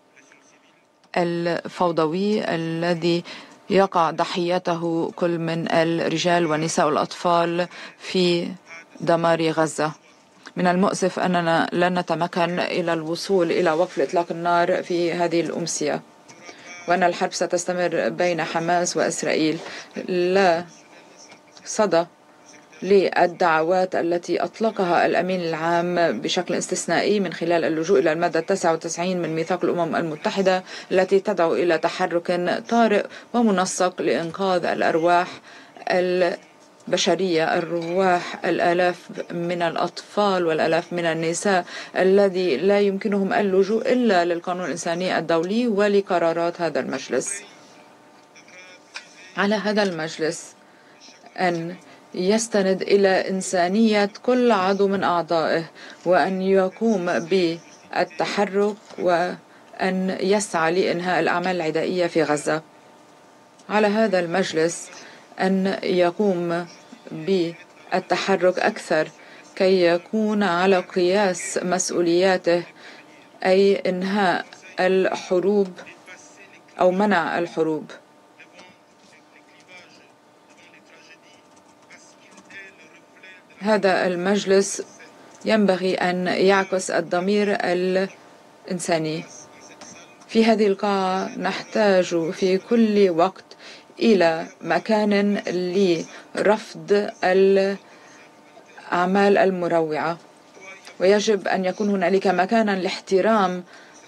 الفوضوي الذي يقع ضحيته كل من الرجال والنساء والأطفال في دمار غزة. من المؤسف أننا لن نتمكن إلى الوصول إلى وقف إطلاق النار في هذه الأمسية، وأن الحرب ستستمر بين حماس وإسرائيل. لا صدى للدعوات التي أطلقها الأمين العام بشكل استثنائي من خلال اللجوء إلى المادة 99 من ميثاق الأمم المتحدة التي تدعو إلى تحرك طارئ ومنسق لإنقاذ الأرواح البشرية، أرواح الآلاف من الأطفال والآلاف من النساء الذي لا يمكنهم اللجوء إلا للقانون الإنساني الدولي ولقرارات هذا المجلس. على هذا المجلس أن يستند إلى إنسانية كل عضو من أعضائه، وأن يقوم بالتحرك وأن يسعى لإنهاء الأعمال العدائية في غزة. على هذا المجلس أن يقوم بالتحرك أكثر كي يكون على قياس مسؤولياته، أي إنهاء الحروب أو منع الحروب. هذا المجلس ينبغي أن يعكس الضمير الإنساني. في هذه القاعة نحتاج في كل وقت إلى مكان لرفض الأعمال المروعة، ويجب أن يكون هنالك مكانا لاحترام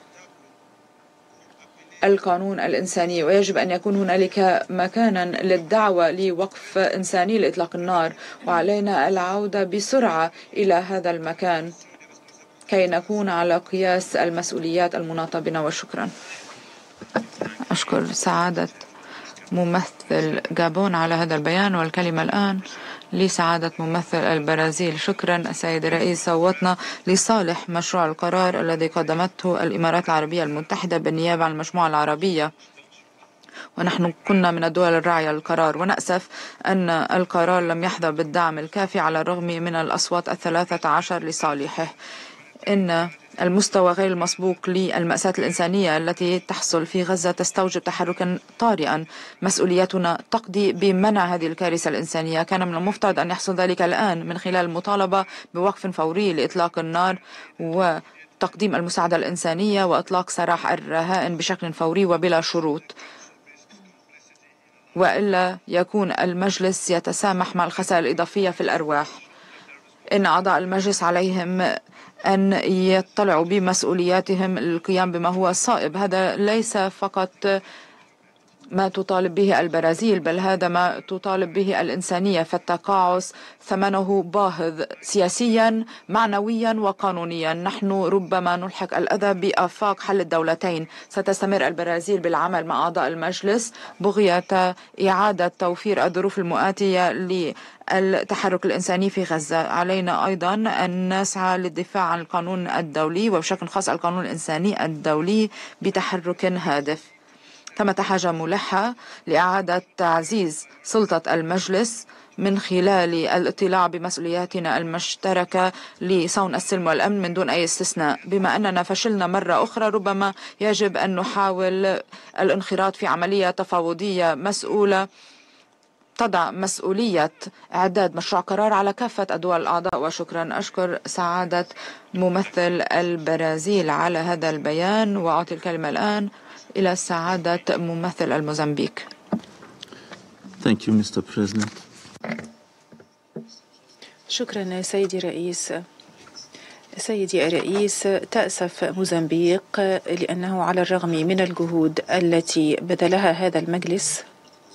القانون الإنساني، ويجب أن يكون هنالك مكانا للدعوة لوقف إنساني لإطلاق النار، وعلينا العودة بسرعة إلى هذا المكان كي نكون على قياس المسؤوليات المناطة بنا. وشكرا. أشكر سعادة ممثل غابون على هذا البيان، والكلمة الآن لسعادة ممثل البرازيل. شكرا سيد الرئيس. صوتنا لصالح مشروع القرار الذي قدمته الإمارات العربية المتحدة بالنيابة عن المجموعة العربية، ونحن كنا من الدول الراعية للقرار، ونأسف أن القرار لم يحظى بالدعم الكافي على الرغم من الأصوات 13 لصالحه. إن المستوى غير المسبوق للمأساة الإنسانية التي تحصل في غزة تستوجب تحركا طارئا. مسؤوليتنا تقضي بمنع هذه الكارثة الإنسانية. كان من المفترض أن يحصل ذلك الآن من خلال المطالبة بوقف فوري لإطلاق النار وتقديم المساعدة الإنسانية وإطلاق سراح الرهائن بشكل فوري وبلا شروط، وإلا يكون المجلس يتسامح مع الخسائر الإضافية في الأرواح. إن أعضاء المجلس عليهم أن يطلعوا بمسؤولياتهم للقيام بما هو صائب. هذا ليس فقط ما تطالب به البرازيل، بل هذا ما تطالب به الإنسانية، فالتقاعس ثمنه باهظ سياسيا معنويا وقانونيا. نحن ربما نلحق الأذى بآفاق حل الدولتين. ستستمر البرازيل بالعمل مع أعضاء المجلس بغية إعادة توفير الظروف المؤاتية للتحرك الإنساني في غزة. علينا أيضا أن نسعى للدفاع عن القانون الدولي وبشكل خاص القانون الإنساني الدولي بتحرك هادف. ثمة حاجة ملحة لإعادة تعزيز سلطة المجلس من خلال الاطلاع بمسؤولياتنا المشتركة لصون السلم والأمن من دون أي استثناء. بما أننا فشلنا مرة أخرى، ربما يجب أن نحاول الانخراط في عملية تفاوضية مسؤولة تضع مسؤولية إعداد مشروع قرار على كافة الدول الأعضاء. وشكرا. أشكر سعادة ممثل البرازيل على هذا البيان، وأعطي الكلمة الآن إلى سعادة ممثل الموزمبيق. Thank you, Mr. President. شكرا سيدي الرئيس. سيدي الرئيس، تأسف موزمبيق لأنه على الرغم من الجهود التي بذلها هذا المجلس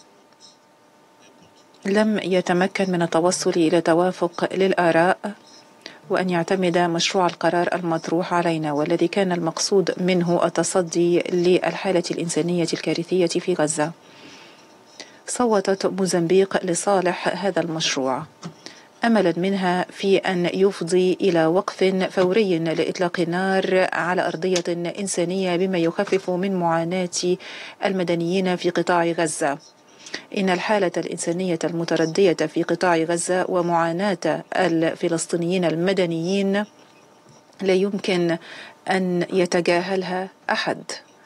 لم يتمكن من التوصل إلى توافق للآراء وأن يعتمد مشروع القرار المطروح علينا، والذي كان المقصود منه التصدي للحالة الإنسانية الكارثية في غزة. صوتت موزمبيق لصالح هذا المشروع أملا منها في أن يفضي إلى وقف فوري لإطلاق النار على أرضية إنسانية بما يخفف من معاناة المدنيين في قطاع غزة. إن الحالة الإنسانية المتردية في قطاع غزة ومعاناة الفلسطينيين المدنيين لا يمكن أن يتجاهلها أحد،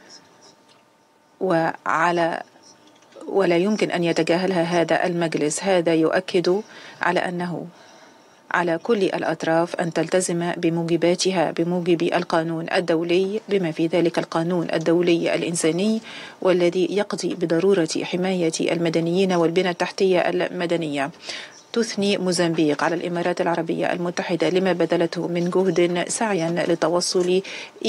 ولا يمكن أن يتجاهلها هذا المجلس. هذا يؤكد على أنه على كل الأطراف أن تلتزم بموجباتها بموجب القانون الدولي، بما في ذلك القانون الدولي الإنساني، والذي يقضي بضرورة حماية المدنيين والبنى التحتية المدنية. تثني موزمبيق على الإمارات العربية المتحدة لما بذلته من جهد سعيا للتوصل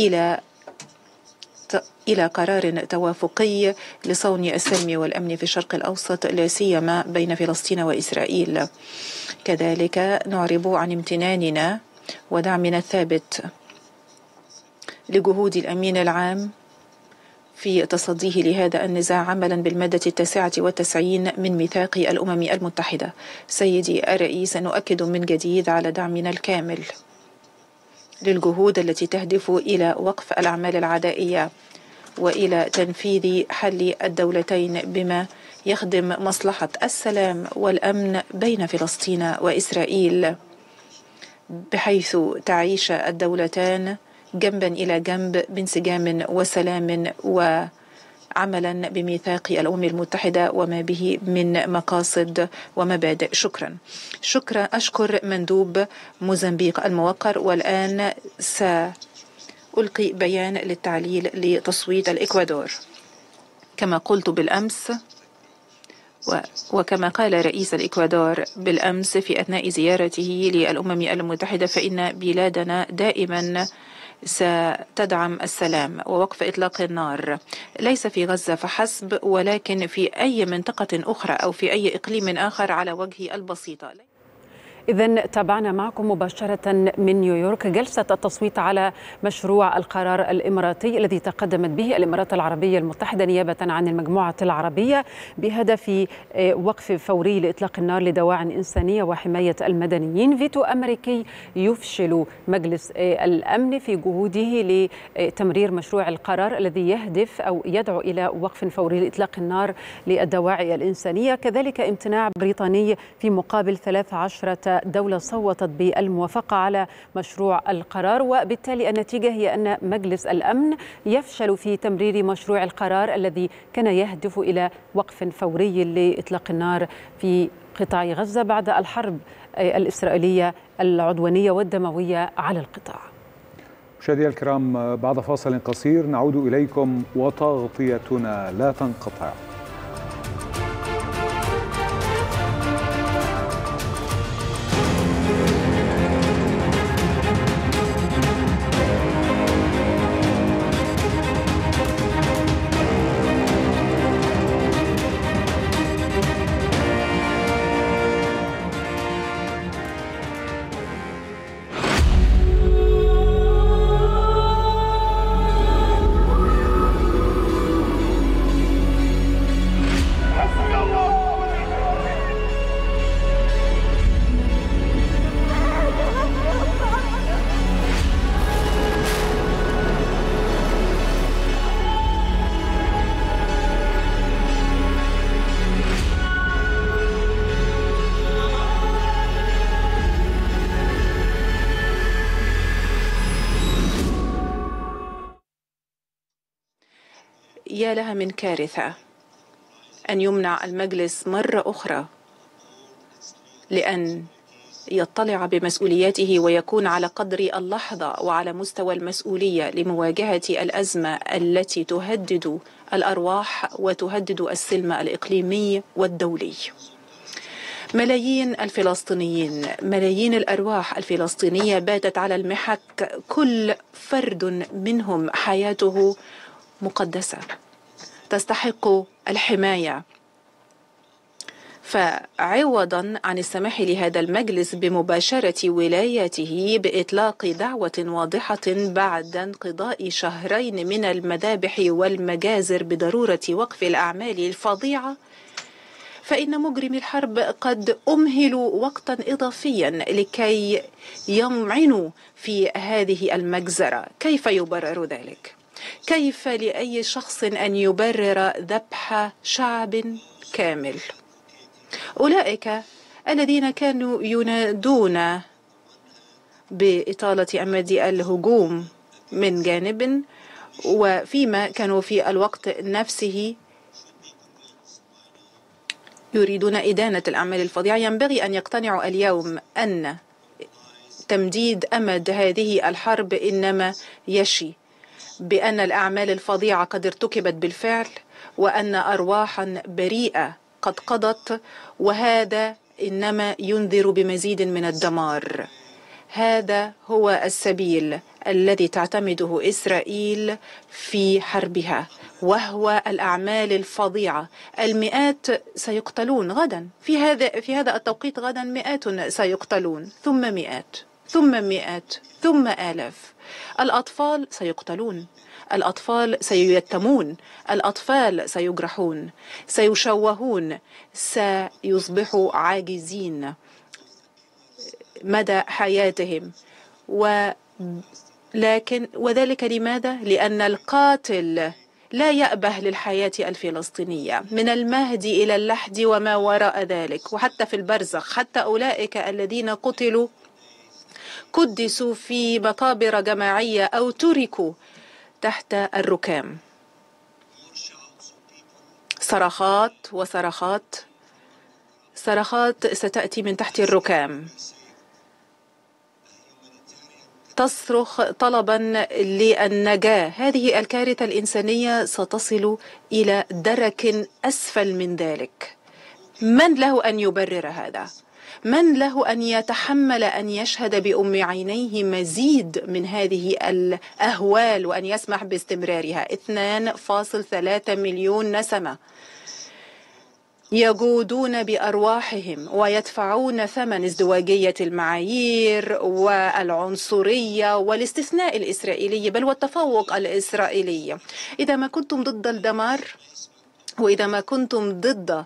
إلى قرار توافقي لصون السلم والأمن في الشرق الأوسط، لا سيما بين فلسطين وإسرائيل. كذلك نعرب عن امتناننا ودعمنا الثابت لجهود الأمين العام في تصديه لهذا النزاع عملا بالمادة 99 من ميثاق الأمم المتحدة. سيدي الرئيس، نؤكد من جديد على دعمنا الكامل للجهود التي تهدف إلى وقف الأعمال العدائية وإلى تنفيذ حل الدولتين بما يخدم مصلحة السلام والأمن بين فلسطين وإسرائيل، بحيث تعيش الدولتان جنبا إلى جنب بانسجام وسلام وعملا بميثاق الأمم المتحدة وما به من مقاصد ومبادئ. شكرا. أشكر مندوب موزمبيق الموقر، والآن سألقي بيان للتعليل لتصويت الإكوادور. كما قلت بالأمس، وكما قال رئيس الإكوادور بالأمس في أثناء زيارته للأمم المتحدة، فإن بلادنا دائما ستدعم السلام ووقف إطلاق النار، ليس في غزة فحسب ولكن في أي منطقة أخرى أو في أي إقليم آخر على وجه البسيطة. إذن تابعنا معكم مباشرة من نيويورك جلسة التصويت على مشروع القرار الإماراتي الذي تقدمت به الإمارات العربية المتحدة نيابة عن المجموعة العربية بهدف وقف فوري لإطلاق النار لدواعٍ إنسانية وحماية المدنيين. فيتو أمريكي يفشل مجلس الأمن في جهوده لتمرير مشروع القرار الذي يهدف أو يدعو إلى وقف فوري لإطلاق النار للدواعي الإنسانية. كذلك امتناع بريطاني في مقابل 13 دولة صوتت بالموافقة على مشروع القرار، وبالتالي النتيجة هي أن مجلس الأمن يفشل في تمرير مشروع القرار الذي كان يهدف إلى وقف فوري لإطلاق النار في قطاع غزة بعد الحرب الإسرائيلية العدوانية والدموية على القطاع. مشاهدينا الكرام، بعد فاصل قصير نعود إليكم وتغطيتنا لا تنقطع. يا لها من كارثة أن يمنع المجلس مرة أخرى لأن يطلع بمسؤولياته ويكون على قدر اللحظة وعلى مستوى المسؤولية لمواجهة الأزمة التي تهدد الأرواح وتهدد السلم الإقليمي والدولي. ملايين الفلسطينيين، ملايين الأرواح الفلسطينية باتت على المحك، كل فرد منهم حياته مقدسة تستحق الحماية. فعوضا عن السماح لهذا المجلس بمباشرة ولايته بإطلاق دعوة واضحة بعد انقضاء شهرين من المذابح والمجازر بضرورة وقف الأعمال الفظيعة، فإن مجرمي الحرب قد أمهلوا وقتا إضافيا لكي يمعنوا في هذه المجزرة. كيف يبرر ذلك؟ كيف لأي شخص أن يبرر ذبح شعب كامل؟ أولئك الذين كانوا ينادون بإطالة أمد الهجوم من جانب، وفيما كانوا في الوقت نفسه يريدون إدانة الأعمال الفظيعة، ينبغي أن يقتنعوا اليوم أن تمديد أمد هذه الحرب إنما يشي بأن الأعمال الفظيعة قد ارتكبت بالفعل، وأن أرواحا بريئة قد قضت، وهذا إنما ينذر بمزيد من الدمار. هذا هو السبيل الذي تعتمده إسرائيل في حربها، وهو الأعمال الفظيعة. المئات سيقتلون غدا في هذا التوقيت، غدا مئات سيقتلون، ثم مئات ثم مئات ثم آلاف. الأطفال سيقتلون، الأطفال سيتمون، الأطفال سيجرحون، سيشوهون، سيصبحوا عاجزين مدى حياتهم. وذلك لماذا؟ لأن القاتل لا يأبه للحياة الفلسطينية من المهدي إلى اللحد وما وراء ذلك، وحتى في البرزخ. حتى أولئك الذين قتلوا قدسوا في مقابر جماعية أو تركوا تحت الركام. صرخات وصرخات، صرخات ستأتي من تحت الركام، تصرخ طلبا للنجاة. هذه الكارثة الإنسانية ستصل إلى درك أسفل من ذلك، من له أن يبرر هذا؟ من له أن يتحمل أن يشهد بأم عينيه مزيد من هذه الأهوال وأن يسمح باستمرارها؟ 2.3 مليون نسمة يجودون بأرواحهم ويدفعون ثمن ازدواجية المعايير والعنصرية والاستثناء الإسرائيلي بل والتفوق الإسرائيلي. إذا ما كنتم ضد الدمار وإذا ما كنتم ضد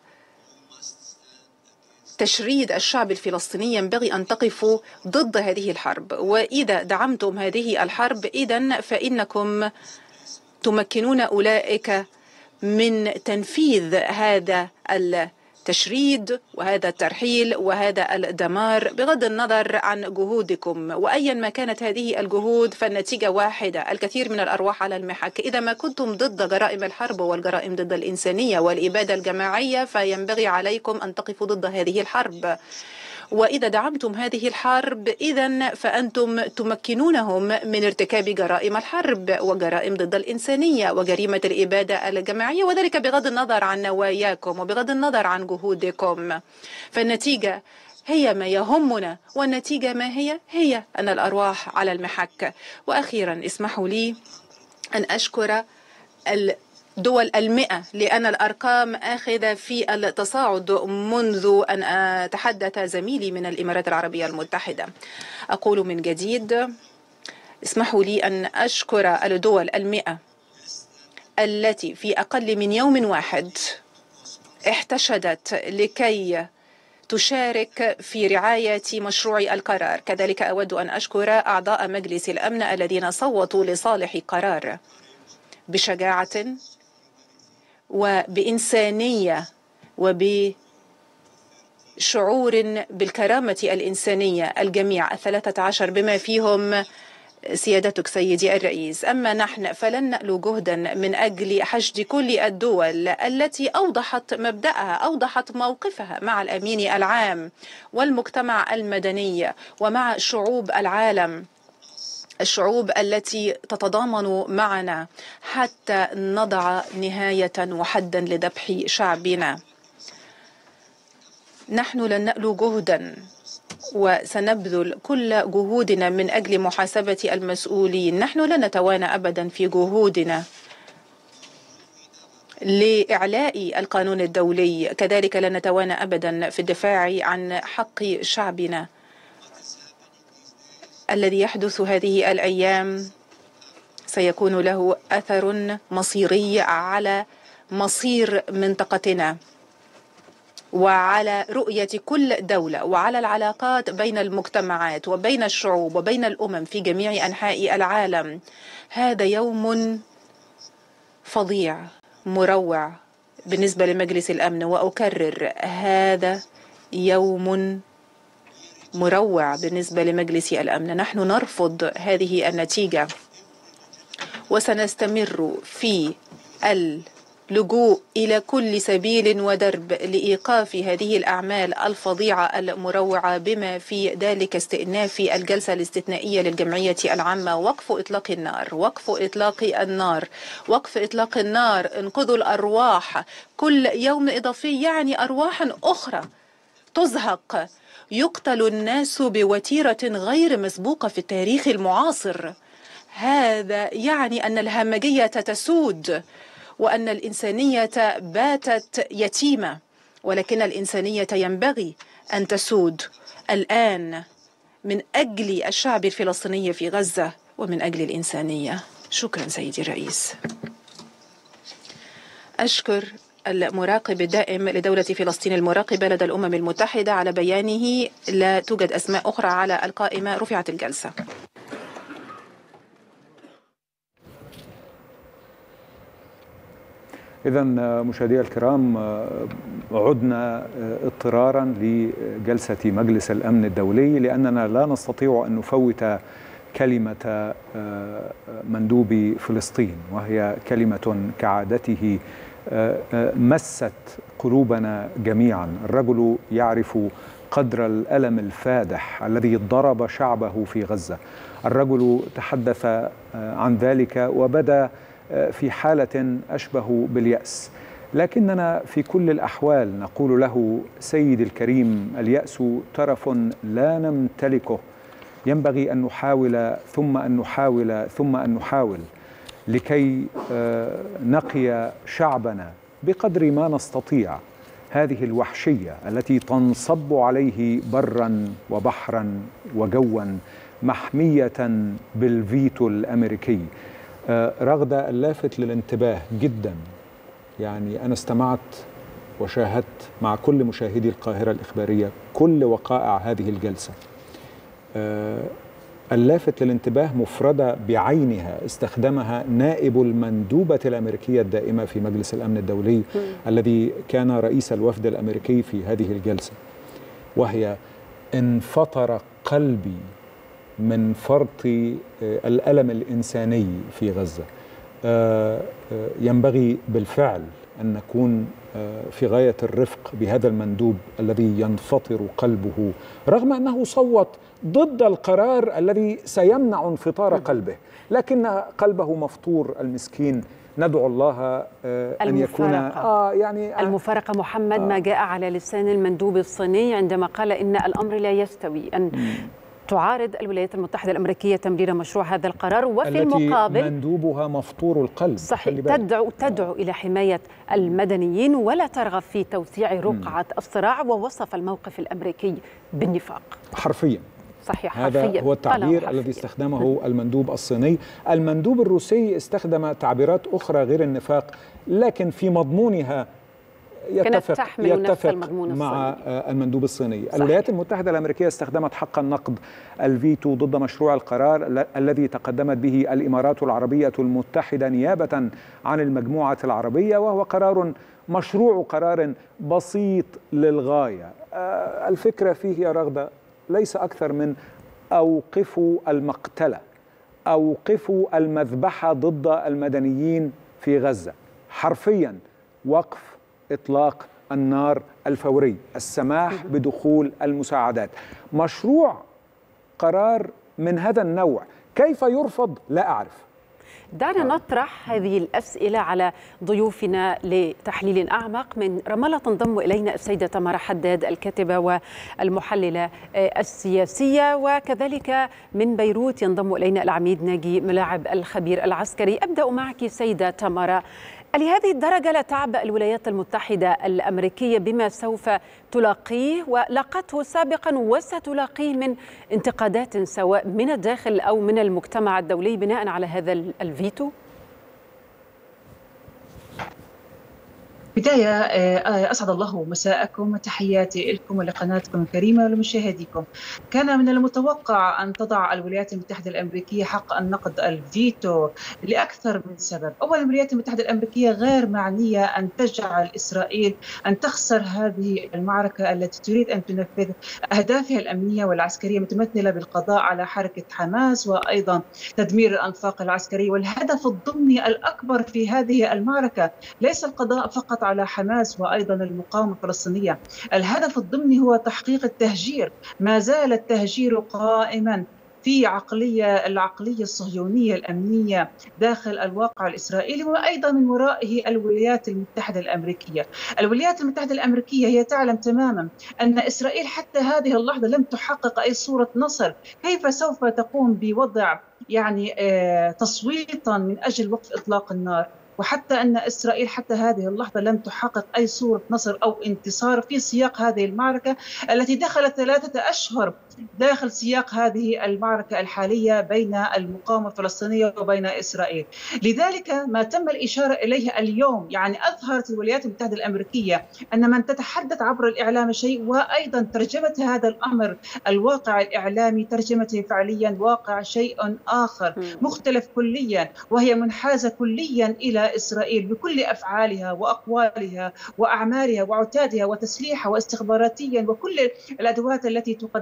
تشريد الشعب الفلسطيني ينبغي أن تقفوا ضد هذه الحرب، وإذا دعمتم هذه الحرب إذن فإنكم تمكنون أولئك من تنفيذ هذا التشريد وهذا الترحيل وهذا الدمار بغض النظر عن جهودكم، وأيا ما كانت هذه الجهود فالنتيجة واحدة: الكثير من الأرواح على المحك. إذا ما كنتم ضد جرائم الحرب والجرائم ضد الإنسانية والإبادة الجماعية فينبغي عليكم أن تقفوا ضد هذه الحرب، وإذا دعمتم هذه الحرب إذن فأنتم تمكنونهم من ارتكاب جرائم الحرب وجرائم ضد الإنسانية وجريمة الإبادة الجماعية، وذلك بغض النظر عن نواياكم وبغض النظر عن جهودكم. فالنتيجة هي ما يهمنا، والنتيجة ما هي أن الأرواح على المحك. وأخيرا اسمحوا لي أن أشكر دول 100 لأن الأرقام آخذة في التصاعد منذ أن تحدث زميلي من الإمارات العربية المتحدة. أقول من جديد اسمحوا لي أن أشكر الدول 100 التي في أقل من يوم واحد احتشدت لكي تشارك في رعاية مشروع القرار. كذلك أود أن أشكر أعضاء مجلس الأمن الذين صوتوا لصالح قرار بشجاعة وبإنسانية وبشعور بالكرامة الإنسانية الجميع 13 بما فيهم سيادتك سيدي الرئيس. أما نحن فلن نألو جهدا من أجل حشد كل الدول التي أوضحت مبدأها، أوضحت موقفها مع الأمين العام والمجتمع المدني ومع شعوب العالم، الشعوب التي تتضامن معنا حتى نضع نهاية وحدا لذبح شعبنا. نحن لن نألو جهدا وسنبذل كل جهودنا من أجل محاسبة المسؤولين. نحن لن نتوانى أبدا في جهودنا لإعلاء القانون الدولي، كذلك لن نتوانى أبدا في الدفاع عن حق شعبنا. الذي يحدث هذه الأيام سيكون له أثر مصيري على مصير منطقتنا وعلى رؤية كل دولة وعلى العلاقات بين المجتمعات وبين الشعوب وبين الأمم في جميع أنحاء العالم. هذا يوم فظيع مروع بالنسبة لمجلس الأمن، وأكرر هذا يوم مروع بالنسبة لمجلس الأمن. نحن نرفض هذه النتيجة وسنستمر في اللجوء إلى كل سبيل ودرب لإيقاف هذه الأعمال الفظيعة المروعة بما في ذلك استئناف الجلسة الاستثنائية للجمعية العامة، وقف إطلاق النار، وقف إطلاق النار، وقف إطلاق النار، انقذوا الأرواح. كل يوم إضافي يعني أرواح أخرى تزهق. يقتل الناس بوتيرة غير مسبوقة في التاريخ المعاصر. هذا يعني أن الهمجية تسود وأن الإنسانية باتت يتيمة، ولكن الإنسانية ينبغي أن تسود الآن من أجل الشعب الفلسطيني في غزة ومن أجل الإنسانية. شكرا سيدي الرئيس. أشكر المراقب الدائم لدولة فلسطين المراقبة لدى الأمم المتحدة على بيانه لا توجد أسماء أخرى على القائمة. رفعت الجلسة. إذا مشاهدي الكرام، عدنا اضطرارا لجلسة مجلس الأمن الدولي لأننا لا نستطيع أن نفوت كلمة مندوب فلسطين، وهي كلمة كعادته مست قلوبنا جميعا. الرجل يعرف قدر الألم الفادح الذي ضرب شعبه في غزة. الرجل تحدث عن ذلك وبدا في حالة أشبه باليأس، لكننا في كل الأحوال نقول له سيدي الكريم اليأس ترف لا نمتلكه، ينبغي أن نحاول ثم أن نحاول ثم أن نحاول لكي نقي شعبنا بقدر ما نستطيع هذه الوحشية التي تنصب عليه برا وبحرا وجوا محمية بالفيتو الأمريكي. رغدة، اللافت للانتباه جدا، يعني أنا استمعت وشاهدت مع كل مشاهدي القاهرة الإخبارية كل وقائع هذه الجلسة. اللافت للانتباه مفردة بعينها استخدمها نائب المندوبة الأمريكية الدائمة في مجلس الأمن الدولي الذي كان رئيس الوفد الأمريكي في هذه الجلسة، وهي: انفطر قلبي من فرط الألم الإنساني في غزة. ينبغي بالفعل أن نكون في غاية الرفق بهذا المندوب الذي ينفطر قلبه رغم أنه صوت ضد القرار الذي سيمنع انفطار قلبه، لكن قلبه مفطور المسكين. ندعو الله أن يكون يعني المفارقة. محمد، ما جاء على لسان المندوب الصيني عندما قال إن الأمر لا يستوي أن تعارض الولايات المتحدة الأمريكية تمرير مشروع هذا القرار، وفي المقابل مندوبها مفطور القلب. صحيح، تدعو إلى حماية المدنيين ولا ترغب في توسيع رقعة الصراع، ووصف الموقف الأمريكي بالنفاق حرفيا. صحيح، هذا حرفيا هو التعبير الذي استخدمه المندوب الصيني. المندوب الروسي استخدم تعبيرات أخرى غير النفاق، لكن في مضمونها يتفق مع المندوب الصيني. صحيح. الولايات المتحدة الأمريكية استخدمت حق النقد الفيتو ضد مشروع القرار الذي تقدمت به الإمارات العربية المتحدة نيابة عن المجموعة العربية، وهو مشروع قرار بسيط للغاية. الفكرة فيه يا رغدة ليس أكثر من أوقفوا المقتلة، أوقفوا المذبحة ضد المدنيين في غزة، حرفيا وقف إطلاق النار الفوري، السماح بدخول المساعدات. مشروع قرار من هذا النوع كيف يرفض؟ لا أعرف. دعنا نطرح هذه الأسئلة على ضيوفنا لتحليل أعمق. من رام الله تنضم إلينا السيدة تمارا حداد، الكاتبة والمحللة السياسية، وكذلك من بيروت ينضم إلينا العميد ناجي ملاعب الخبير العسكري. أبدأ معك سيدة تمارا. لهذه الدرجة لا تعبأ الولايات المتحدة الأمريكية بما سوف تلاقيه ولاقته سابقا وستلاقيه من انتقادات سواء من الداخل أو من المجتمع الدولي بناء على هذا الفيتو؟ بداية أسعد الله مساءكم وتحياتي لكم ولقناتكم الكريمة ولمشاهديكم. كان من المتوقع أن تضع الولايات المتحدة الأمريكية حق النقد الفيتو لأكثر من سبب. أولا، الولايات المتحدة الأمريكية غير معنية أن تجعل إسرائيل أن تخسر هذه المعركة التي تريد أن تنفذ أهدافها الأمنية والعسكرية متمثلة بالقضاء على حركة حماس وأيضا تدمير الأنفاق العسكرية. والهدف الضمني الأكبر في هذه المعركة ليس القضاء فقط على حماس وأيضا المقاومة الفلسطينية، الهدف الضمني هو تحقيق التهجير. ما زال التهجير قائما في العقلية الصهيونية الأمنية داخل الواقع الإسرائيلي، وأيضا من ورائه الولايات المتحدة الأمريكية. الولايات المتحدة الأمريكية هي تعلم تماما أن إسرائيل حتى هذه اللحظة لم تحقق أي صورة نصر. كيف سوف تقوم بوضع تصويتا من أجل وقف إطلاق النار، وحتى أن إسرائيل حتى هذه اللحظة لم تحقق أي صورة نصر أو انتصار في سياق هذه المعركة التي دخلت 3 أشهر داخل سياق هذه المعركة الحالية بين المقاومة الفلسطينية وبين إسرائيل. لذلك ما تم الإشارة إليه اليوم أظهرت الولايات المتحدة الأمريكية أن من تتحدث عبر الإعلام شيء، وأيضا ترجمة هذا الأمر الواقع الإعلامي ترجمته فعليا واقع شيء آخر مختلف كليا، وهي منحازة كليا إلى إسرائيل بكل أفعالها وأقوالها وأعمالها وعتادها وتسليحها واستخباراتيا وكل الأدوات التي تقدم لإسرائيل.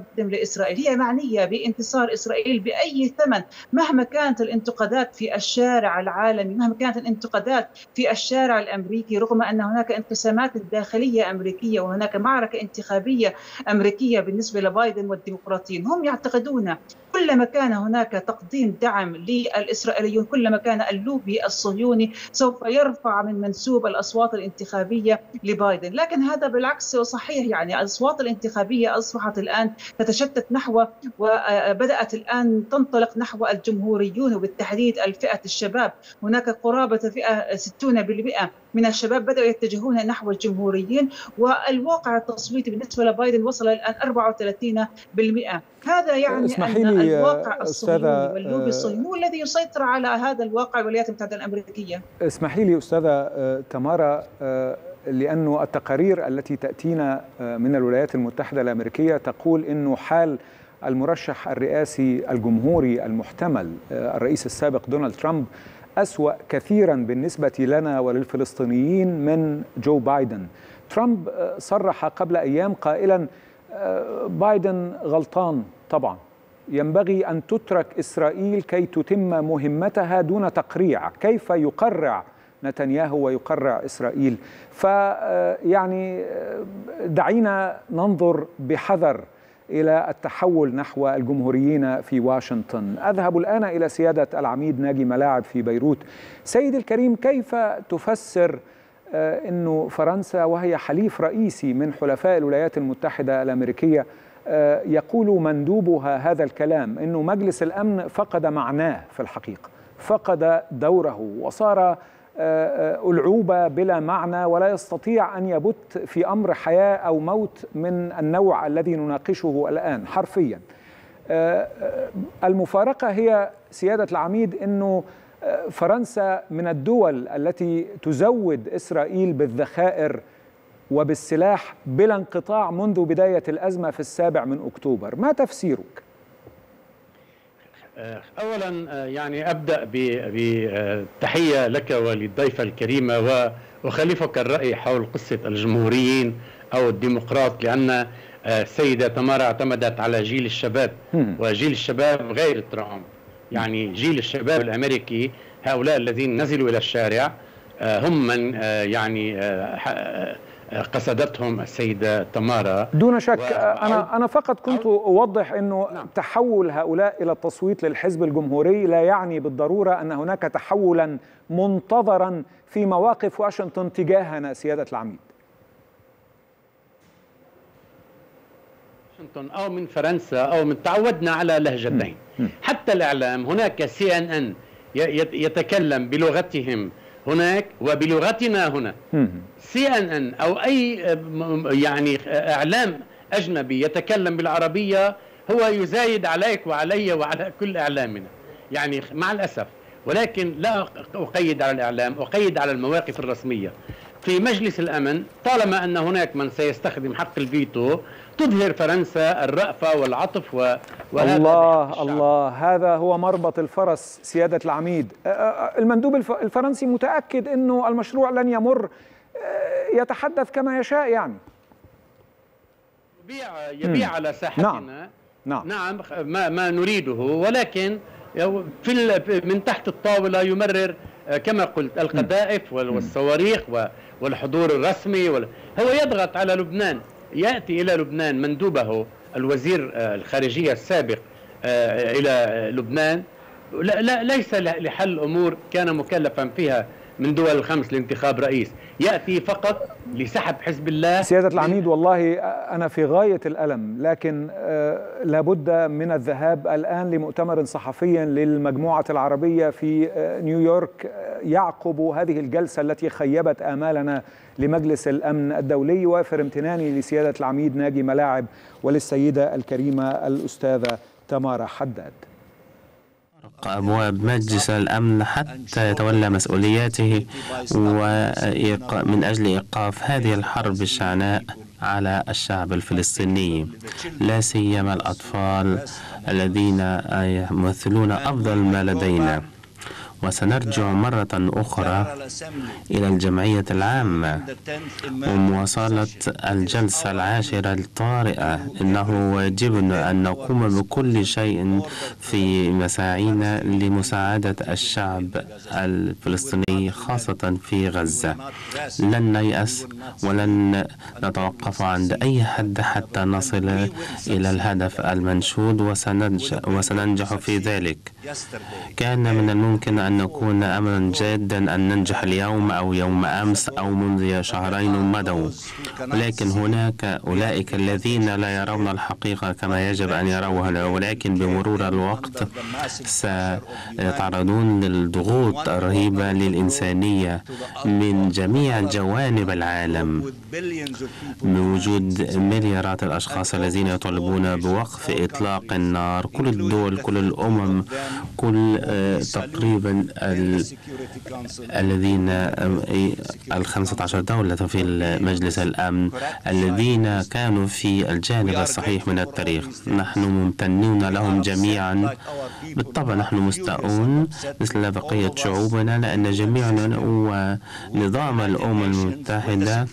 الإسرائيلية معنية بانتصار إسرائيل بأي ثمن، مهما كانت الانتقادات في الشارع العالمي، مهما كانت الانتقادات في الشارع الأمريكي، رغم أن هناك انقسامات داخلية أمريكية وهناك معركة انتخابية أمريكية بالنسبة لبايدن والديمقراطيين. هم يعتقدون كلما كان هناك تقديم دعم للإسرائيليون، كلما كان اللوبي الصهيوني سوف يرفع من منسوب الأصوات الانتخابية لبايدن. لكن هذا بالعكس صحيح، يعني الأصوات الانتخابية أصبحت الآن تتشتت نحو وبدأت الآن تنطلق نحو الجمهوريون وبالتحديد الفئة الشباب. هناك قرابة فئة 60% من الشباب بدأوا يتجهون نحو الجمهوريين، والواقع التصويتي بالنسبة لبايدن وصل الآن 34%. هذا يعني أن الواقع الصهيوني واللوبي الصهيوني هو الذي يسيطر على هذا الواقع الولايات المتحدة الأمريكية. اسمحي لي أستاذة تمارا، لأنه التقارير التي تأتينا من الولايات المتحدة الأمريكية تقول أنه حال المرشح الرئاسي الجمهوري المحتمل الرئيس السابق دونالد ترامب أسوأ كثيرا بالنسبة لنا وللفلسطينيين من جو بايدن. ترامب صرح قبل أيام قائلا بايدن غلطان طبعا، ينبغي أن تترك إسرائيل كي تتم مهمتها دون تقريع. كيف يقرع نتنياهو ويقرع إسرائيل؟ فيعني دعينا ننظر بحذر إلى التحول نحو الجمهوريين في واشنطن. أذهب الآن إلى سيادة العميد ناجي ملاعب في بيروت. سيد الكريم، كيف تفسر أنه فرنسا وهي حليف رئيسي من حلفاء الولايات المتحدة الأمريكية يقول مندوبها هذا الكلام، أنه مجلس الأمن فقد معناه في الحقيقة، فقد دوره وصار ألعوبة بلا معنى ولا يستطيع أن يبت في أمر حياة أو موت من النوع الذي نناقشه الآن حرفيا. المفارقة هي سيادة العميد أنه فرنسا من الدول التي تزود إسرائيل بالذخائر وبالسلاح بلا انقطاع منذ بداية الأزمة في 7 أكتوبر. ما تفسيرك؟ أولا يعني أبدأ بتحية لك وللضيفة الكريمة، وأخالفك الرأي حول قصة الجمهوريين أو الديمقراط، لأن السيدة تمارا اعتمدت على جيل الشباب، وجيل الشباب غير ترامب. يعني جيل الشباب الأمريكي هؤلاء الذين نزلوا إلى الشارع هم من يعني قصدتهم السيدة تمارا دون شك. أنا فقط كنت أوضح أنه تحول هؤلاء إلى التصويت للحزب الجمهوري لا يعني بالضرورة أن هناك تحولا منتظرا في مواقف واشنطن تجاهنا سيادة العميد. أو من فرنسا أو من تعودنا على لهجتين. حتى الإعلام هناك CNN يتكلم بلغتهم هناك وبلغتنا هنا. CNN أو أي يعني إعلام أجنبي يتكلم بالعربية هو يزايد عليك وعلي وعلى كل إعلامنا، يعني مع الأسف. ولكن لا أقيد على الإعلام، أقيد على المواقف الرسمية. في مجلس الأمن طالما أن هناك من سيستخدم حق الفيتو تظهر فرنسا الرأفة والعطف وهذا الله هذا هو مربط الفرس سيادة العميد. المندوب الفرنسي متأكد أنه المشروع لن يمر، يتحدث كما يشاء، يعني يبيع على ساحتنا. نعم ما نريده، ولكن من تحت الطاولة يمرر كما قلت القذائف والصواريخ والحضور الرسمي هو يضغط على لبنان. يأتي إلى لبنان مندوبه الوزير الخارجية السابق إلى لبنان ليس لحل أمور كان مكلفا فيها من دول الخمس لانتخاب رئيس، يأتي فقط لسحب حزب الله. سيادة العميد، والله أنا في غاية الألم، لكن لابد من الذهاب الآن لمؤتمر صحفي للمجموعة العربية في نيويورك يعقب هذه الجلسة التي خيبت آمالنا لمجلس الأمن الدولي. وافر امتناني لسيادة العميد ناجي ملاعب وللسيدة الكريمة الأستاذة تمارا حداد. أبواب مجلس الأمن حتى يتولى مسؤولياته من أجل إيقاف هذه الحرب الشعناء على الشعب الفلسطيني، لا سيما الأطفال الذين يمثلون أفضل ما لدينا. وسنرجع مرة أخرى إلى الجمعية العامة ومواصلة الجلسة العاشرة الطارئة. إنه واجبنا أن نقوم بكل شيء في مساعينا لمساعدة الشعب الفلسطيني خاصة في غزة. لن نيأس ولن نتوقف عند أي حد حتى نصل إلى الهدف المنشود، وسننجح في ذلك. كان من الممكن أن نكون أمرا جادا أن ننجح اليوم أو يوم أمس أو منذ شهرين مضوا، ولكن هناك أولئك الذين لا يرون الحقيقة كما يجب أن يروها، ولكن بمرور الوقت سيتعرضون للضغوط الرهيبة للإنسانية من جميع جوانب العالم، بوجود مليارات الأشخاص الذين يطالبون بوقف إطلاق النار. كل الدول، كل الأمم، كل تقريبا الذين 15 دولة في مجلس الأمن الذين كانوا في الجانب الصحيح من التاريخ. نحن ممتنون لهم جميعا. بالطبع نحن مستاءون مثل بقية شعوبنا، لأن جميعنا ونظام الأمم المتحدة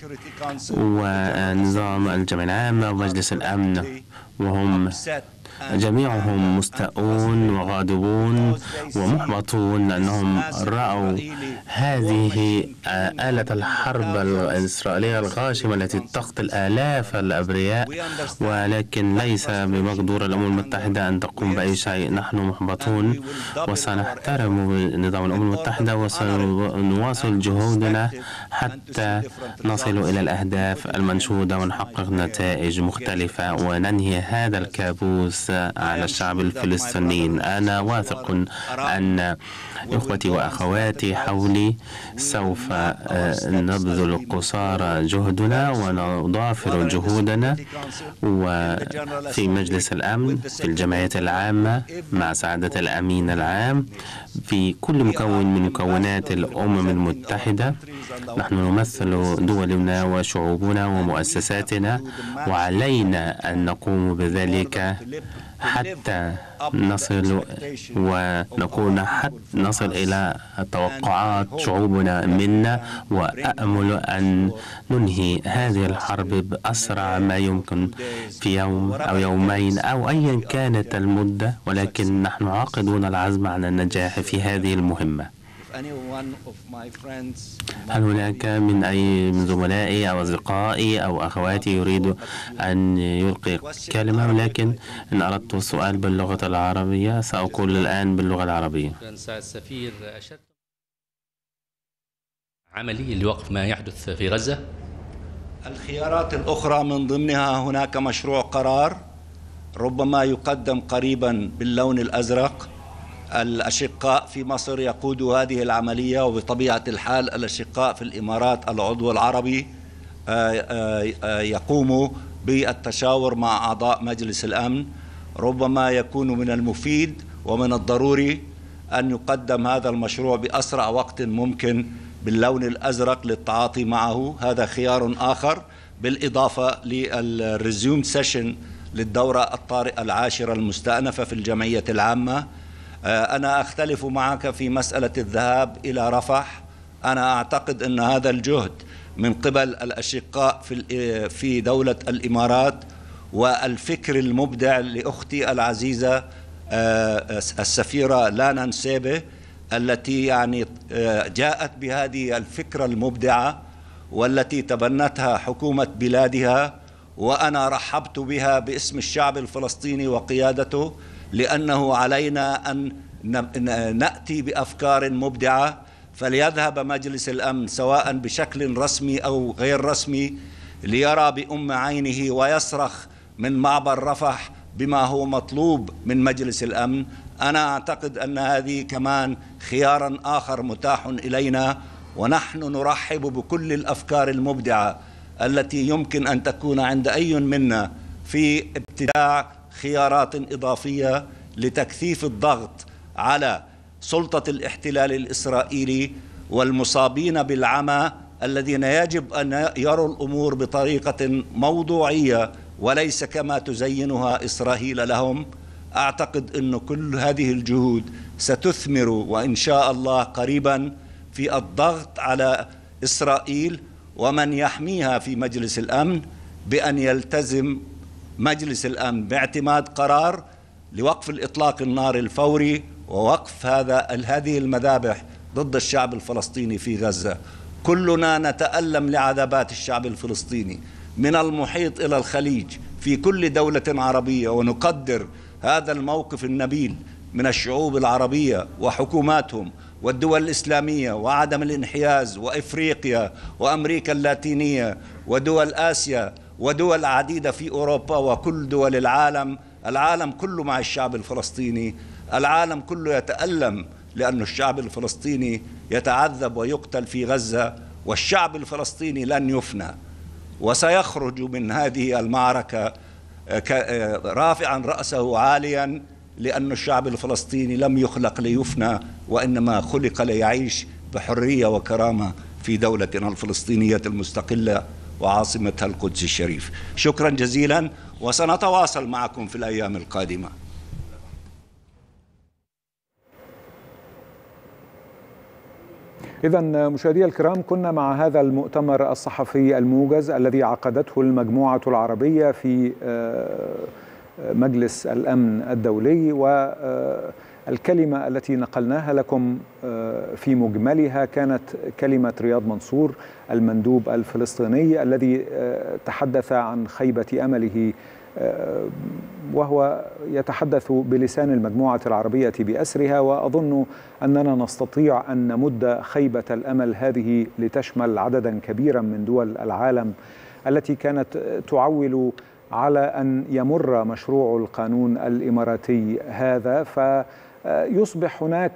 ونظام الجمعية العامة ومجلس الأمن وهم جميعهم مستاءون وغاضبون ومحبطون لأنهم رأوا هذه آلة الحرب الإسرائيلية الغاشمة التي تقتل آلاف الأبرياء، ولكن ليس بمقدور الأمم المتحدة أن تقوم بأي شيء. نحن محبطون وسنحترم نظام الأمم المتحدة وسنواصل جهودنا حتى نصل إلى الأهداف المنشودة ونحقق نتائج مختلفة وننهي هذا الكابوس على الشعب الفلسطيني. أنا واثق أن إخوتي وأخواتي حولي سوف نبذل قصارى جهدنا ونضافر جهودنا وفي مجلس الأمن، في الجمعية العامة، مع سعادة الأمين العام، في كل مكون من مكونات الأمم المتحدة. نحن نمثل دولنا وشعوبنا ومؤسساتنا، وعلينا أن نقوم بذلك حتى نصل إلى توقعات شعوبنا منا. وأأمل أن ننهي هذه الحرب بأسرع ما يمكن في يوم أو يومين أو أيا كانت المدة، ولكن نحن عاقدون العزم على النجاح في هذه المهمة. هل هناك من زملائي أو أصدقائي أو أخواتي يريد أن يلقي كلمة؟ ولكن إن أردت السؤال باللغة العربية سأقول الآن باللغة العربية. السفير عملي لوقف ما يحدث في غزة. الخيارات الأخرى من ضمنها هناك مشروع قرار ربما يقدم قريبا باللون الأزرق. الأشقاء في مصر يقودوا هذه العملية، وبطبيعة الحال الأشقاء في الإمارات العضو العربي يقوموا بالتشاور مع أعضاء مجلس الأمن. ربما يكون من المفيد ومن الضروري أن يقدم هذا المشروع بأسرع وقت ممكن باللون الأزرق للتعاطي معه. هذا خيار آخر بالإضافة للريزيوم سيشن للدورة الطارئة العاشرة المستأنفة في الجمعية العامة. أنا أختلف معك في مسألة الذهاب إلى رفح. أنا أعتقد أن هذا الجهد من قبل الأشقاء في دولة الإمارات والفكر المبدع لأختي العزيزة السفيرة لانا نسيبة التي جاءت بهذه الفكرة المبدعة والتي تبنتها حكومة بلادها، وأنا رحبت بها باسم الشعب الفلسطيني وقيادته، لأنه علينا أن نأتي بأفكار مبدعة. فليذهب مجلس الأمن سواء بشكل رسمي أو غير رسمي ليرى بأم عينه ويصرخ من معبر رفح بما هو مطلوب من مجلس الأمن. أنا أعتقد أن هذه كمان خيارا آخر متاح إلينا، ونحن نرحب بكل الأفكار المبدعة التي يمكن أن تكون عند أي منا في ابتداع خيارات إضافية لتكثيف الضغط على سلطة الاحتلال الإسرائيلي والمصابين بالعمى الذين يجب أن يروا الأمور بطريقة موضوعية وليس كما تزينها إسرائيل لهم. أعتقد أن كل هذه الجهود ستثمر وإن شاء الله قريبا في الضغط على إسرائيل ومن يحميها في مجلس الأمن بأن يلتزم مجلس الأمن باعتماد قرار لوقف الإطلاق النار الفوري ووقف هذه المذابح ضد الشعب الفلسطيني في غزة. كلنا نتألم لعذابات الشعب الفلسطيني من المحيط إلى الخليج في كل دولة عربية، ونقدر هذا الموقف النبيل من الشعوب العربية وحكوماتهم والدول الإسلامية وعدم الانحياز، وإفريقيا وأمريكا اللاتينية ودول آسيا ودول عديدة في أوروبا وكل دول العالم كله مع الشعب الفلسطيني. العالم كله يتألم لأن الشعب الفلسطيني يتعذب ويقتل في غزة، والشعب الفلسطيني لن يفنى وسيخرج من هذه المعركة رافعا رأسه عاليا، لأن الشعب الفلسطيني لم يخلق ليفنى وإنما خلق ليعيش بحرية وكرامة في دولتنا الفلسطينية المستقلة وعاصمتها القدس الشريف. شكرا جزيلا، وسنتواصل معكم في الأيام القادمة. إذا مشاهدي الكرام، كنا مع هذا المؤتمر الصحفي الموجز الذي عقدته المجموعة العربية في مجلس الأمن الدولي، والكلمة التي نقلناها لكم في مجملها كانت كلمة رياض منصور المندوب الفلسطيني الذي تحدث عن خيبة أمله، وهو يتحدث بلسان المجموعة العربية بأسرها. وأظن أننا نستطيع أن نمد خيبة الأمل هذه لتشمل عددا كبيرا من دول العالم التي كانت تعول على أن يمر مشروع القانون الإماراتي هذا، فيصبح هناك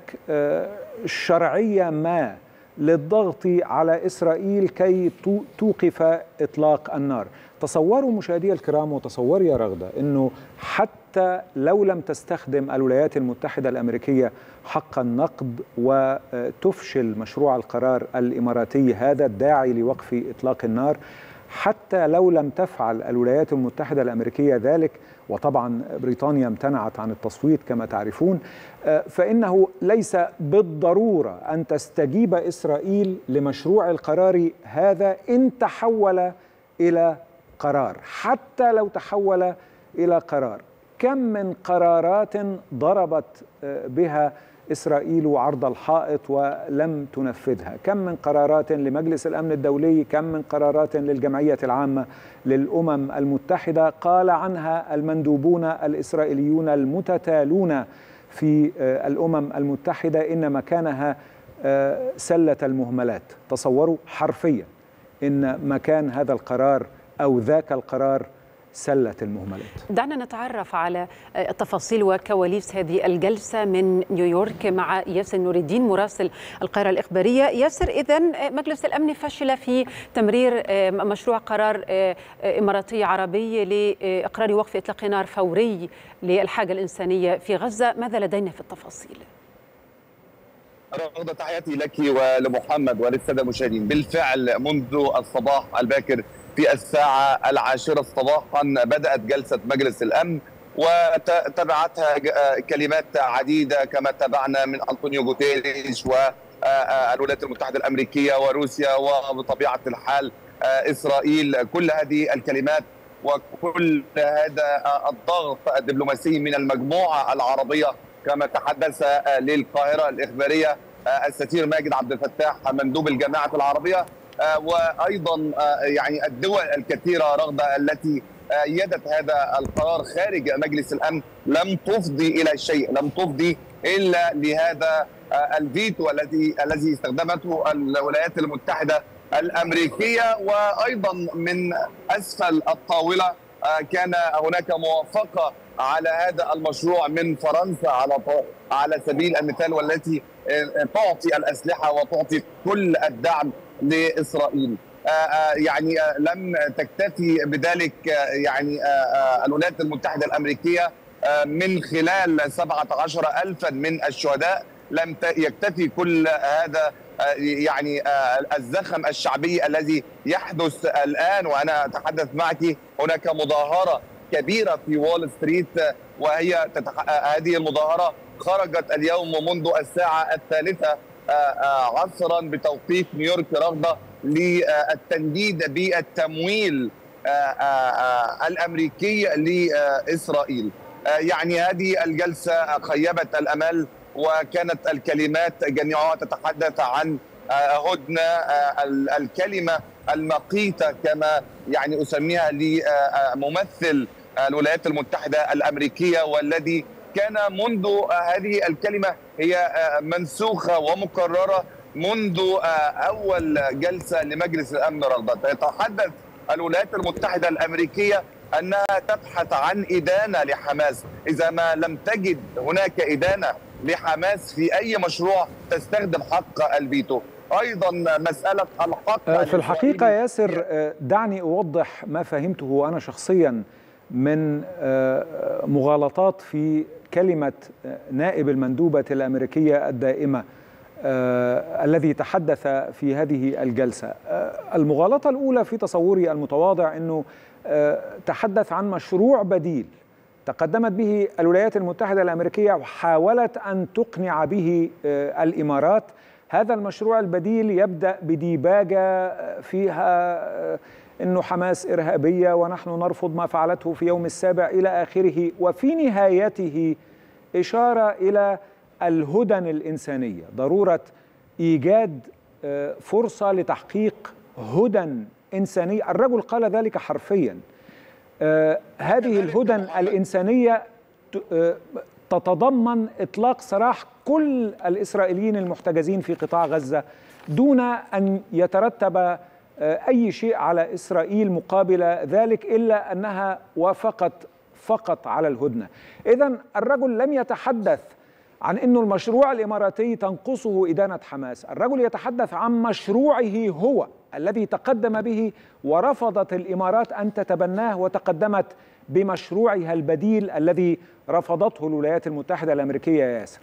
شرعية ما للضغط على إسرائيل كي توقف إطلاق النار. تصوروا مشاهدي الكرام، وتصوري يا رغدة، أنه حتى لو لم تستخدم الولايات المتحدة الأمريكية حق النقد وتفشل مشروع القرار الإماراتي هذا الداعي لوقف إطلاق النار، حتى لو لم تفعل الولايات المتحدة الأمريكية ذلك، وطبعا بريطانيا امتنعت عن التصويت كما تعرفون، فإنه ليس بالضرورة أن تستجيب إسرائيل لمشروع القرار هذا إن تحول إلى قرار. حتى لو تحول إلى قرار، كم من قرارات ضربت بها إسرائيل عرض الحائط ولم تنفذها، كم من قرارات لمجلس الأمن الدولي، كم من قرارات للجمعية العامة للأمم المتحدة قال عنها المندوبون الإسرائيليون المتتالون في الأمم المتحدة إن مكانها سلة المهملات. تصوروا حرفيا إن مكان هذا القرار أو ذاك القرار سلة المهملات. دعنا نتعرف على تفاصيل وكواليس هذه الجلسة من نيويورك مع ياسر نور الدين مراسل القاهرة الإخبارية. ياسر، إذن مجلس الأمن فشل في تمرير مشروع قرار إماراتي عربي لإقرار وقف إطلاق نار فوري للحاجة الإنسانية في غزة، ماذا لدينا في التفاصيل؟ رغدة، تحياتي لك ولمحمد وللسادة المشاهدين. بالفعل منذ الصباح الباكر في الساعة 10 صباحا بدأت جلسة مجلس الأمن، وتبعتها كلمات عديدة كما تابعنا من أنطونيو غوتيريش والولايات المتحدة الأمريكية وروسيا وبطبيعة الحال إسرائيل. كل هذه الكلمات وكل هذا الضغط الدبلوماسي من المجموعة العربية كما تحدث للقاهرة الإخبارية السفير ماجد عبد الفتاح مندوب الجماعة العربية، وأيضا يعني الدول الكثيرة رغدة التي أيدت هذا القرار خارج مجلس الأمن لم تفضي إلى شيء، لم تفضي إلا لهذا الفيتو الذي استخدمته الولايات المتحدة الأمريكية. وأيضا من أسفل الطاولة كان هناك موافقة على هذا المشروع من فرنسا على سبيل المثال، والتي تعطي الأسلحة وتعطي كل الدعم لإسرائيل. يعني لم تكتفي بذلك يعني الولايات المتحدة الأمريكية من خلال 17,000 من الشهداء، لم يكتفي كل هذا يعني الزخم الشعبي الذي يحدث الآن وأنا أتحدث معك. هناك مظاهرة كبيرة في وول ستريت، وهي هذه المظاهرة خرجت اليوم منذ الساعة 3 عصرا بتوقيت نيويورك رغبة للتنديد بالتمويل الأمريكي لإسرائيل. يعني هذه الجلسة خيبت الأمل، وكانت الكلمات جميعها تتحدث عن هدنة، الكلمة المقيتة كما يعني أسميها لممثل الولايات المتحدة الأمريكية، والذي كان منذ هذه الكلمة هي منسوخة ومكررة منذ أول جلسة لمجلس الأمن رغبة. يتحدث الولايات المتحدة الأمريكية أنها تبحث عن إدانة لحماس. إذا ما لم تجد هناك إدانة لحماس في أي مشروع تستخدم حق الفيتو. أيضا مسألة الحق في الحقيقة ياسر، دعني أوضح ما فهمته أنا شخصيا من مغالطات في كلمة نائب المندوبة الأمريكية الدائمة الذي تحدث في هذه الجلسة. المغالطة الأولى في تصوري المتواضع أنه تحدث عن مشروع بديل تقدمت به الولايات المتحدة الأمريكية وحاولت أن تقنع به الإمارات. هذا المشروع البديل يبدأ بديباجة فيها أنه حماس إرهابية ونحن نرفض ما فعلته في يوم السابع إلى آخره، وفي نهايته إشارة إلى الهدن الإنسانية، ضرورة إيجاد فرصة لتحقيق هدن إنسانية. الرجل قال ذلك حرفيا. هذه الهدن الإنسانية تتضمن إطلاق سراح كل الإسرائيليين المحتجزين في قطاع غزة دون أن يترتب أي شيء على إسرائيل مقابل ذلك إلا أنها وافقت فقط على الهدنة. إذن الرجل لم يتحدث عن أن المشروع الإماراتي تنقصه إدانة حماس، الرجل يتحدث عن مشروعه هو الذي تقدم به ورفضت الإمارات أن تتبناه وتقدمت بمشروعها البديل الذي رفضته الولايات المتحدة الأمريكية. ياسر،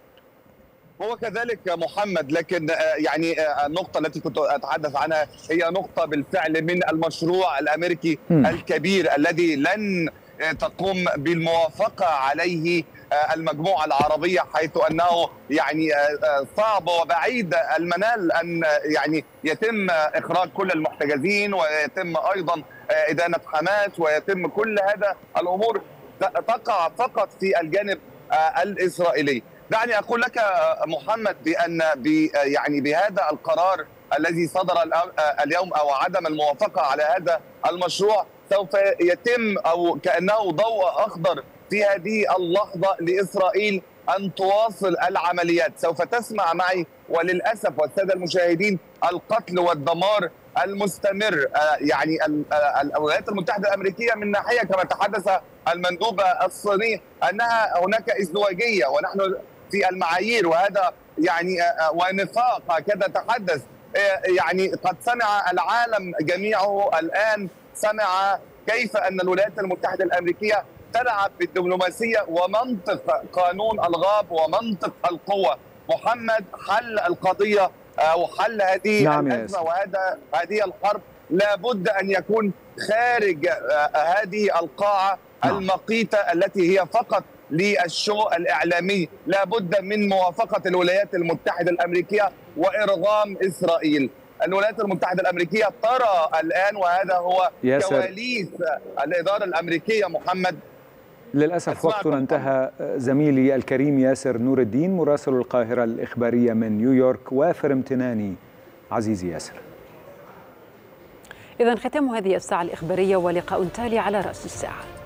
هو كذلك محمد، لكن يعني النقطة التي كنت أتحدث عنها هي نقطة بالفعل من المشروع الأمريكي الكبير الذي لن تقوم بالموافقة عليه المجموعة العربية، حيث أنه يعني صعب وبعيد المنال أن يعني يتم إخراج كل المحتجزين ويتم أيضا إدانة حماس ويتم كل هذا الأمور تقع فقط في الجانب الإسرائيلي. دعني أقول لك محمد بأن يعني بهذا القرار الذي صدر اليوم أو عدم الموافقة على هذا المشروع سوف يتم أو كأنه ضوء أخضر في هذه اللحظة لإسرائيل أن تواصل العمليات. سوف تسمع معي وللأسف والسادة المشاهدين القتل والدمار المستمر. يعني الولايات المتحدة الأمريكية من ناحية كما تحدث المندوب الصيني أنها هناك ازدواجية ونحن في المعايير، وهذا يعني ونفاق هكذا تحدث. يعني قد سمع العالم جميعه الآن، سمع كيف أن الولايات المتحدة الأمريكية تلعب بالدبلوماسية ومنطق قانون الغاب ومنطق القوة. محمد، حل القضية أو حل هذه الأزمة وهذه الحرب لابد أن يكون خارج هذه القاعة المقيتة التي هي فقط للشو الإعلامي. لابد من موافقة الولايات المتحدة الأمريكية وإرغام إسرائيل. الولايات المتحدة الأمريكية ترى الآن، وهذا هو كواليس الإدارة الأمريكية. محمد، للأسف وقتنا انتهى. زميلي الكريم ياسر نور الدين مراسل القاهرة الإخبارية من نيويورك، وافر امتناني عزيزي ياسر. إذن ختام هذه الساعة الإخبارية ولقاء تالي على رأس الساعة.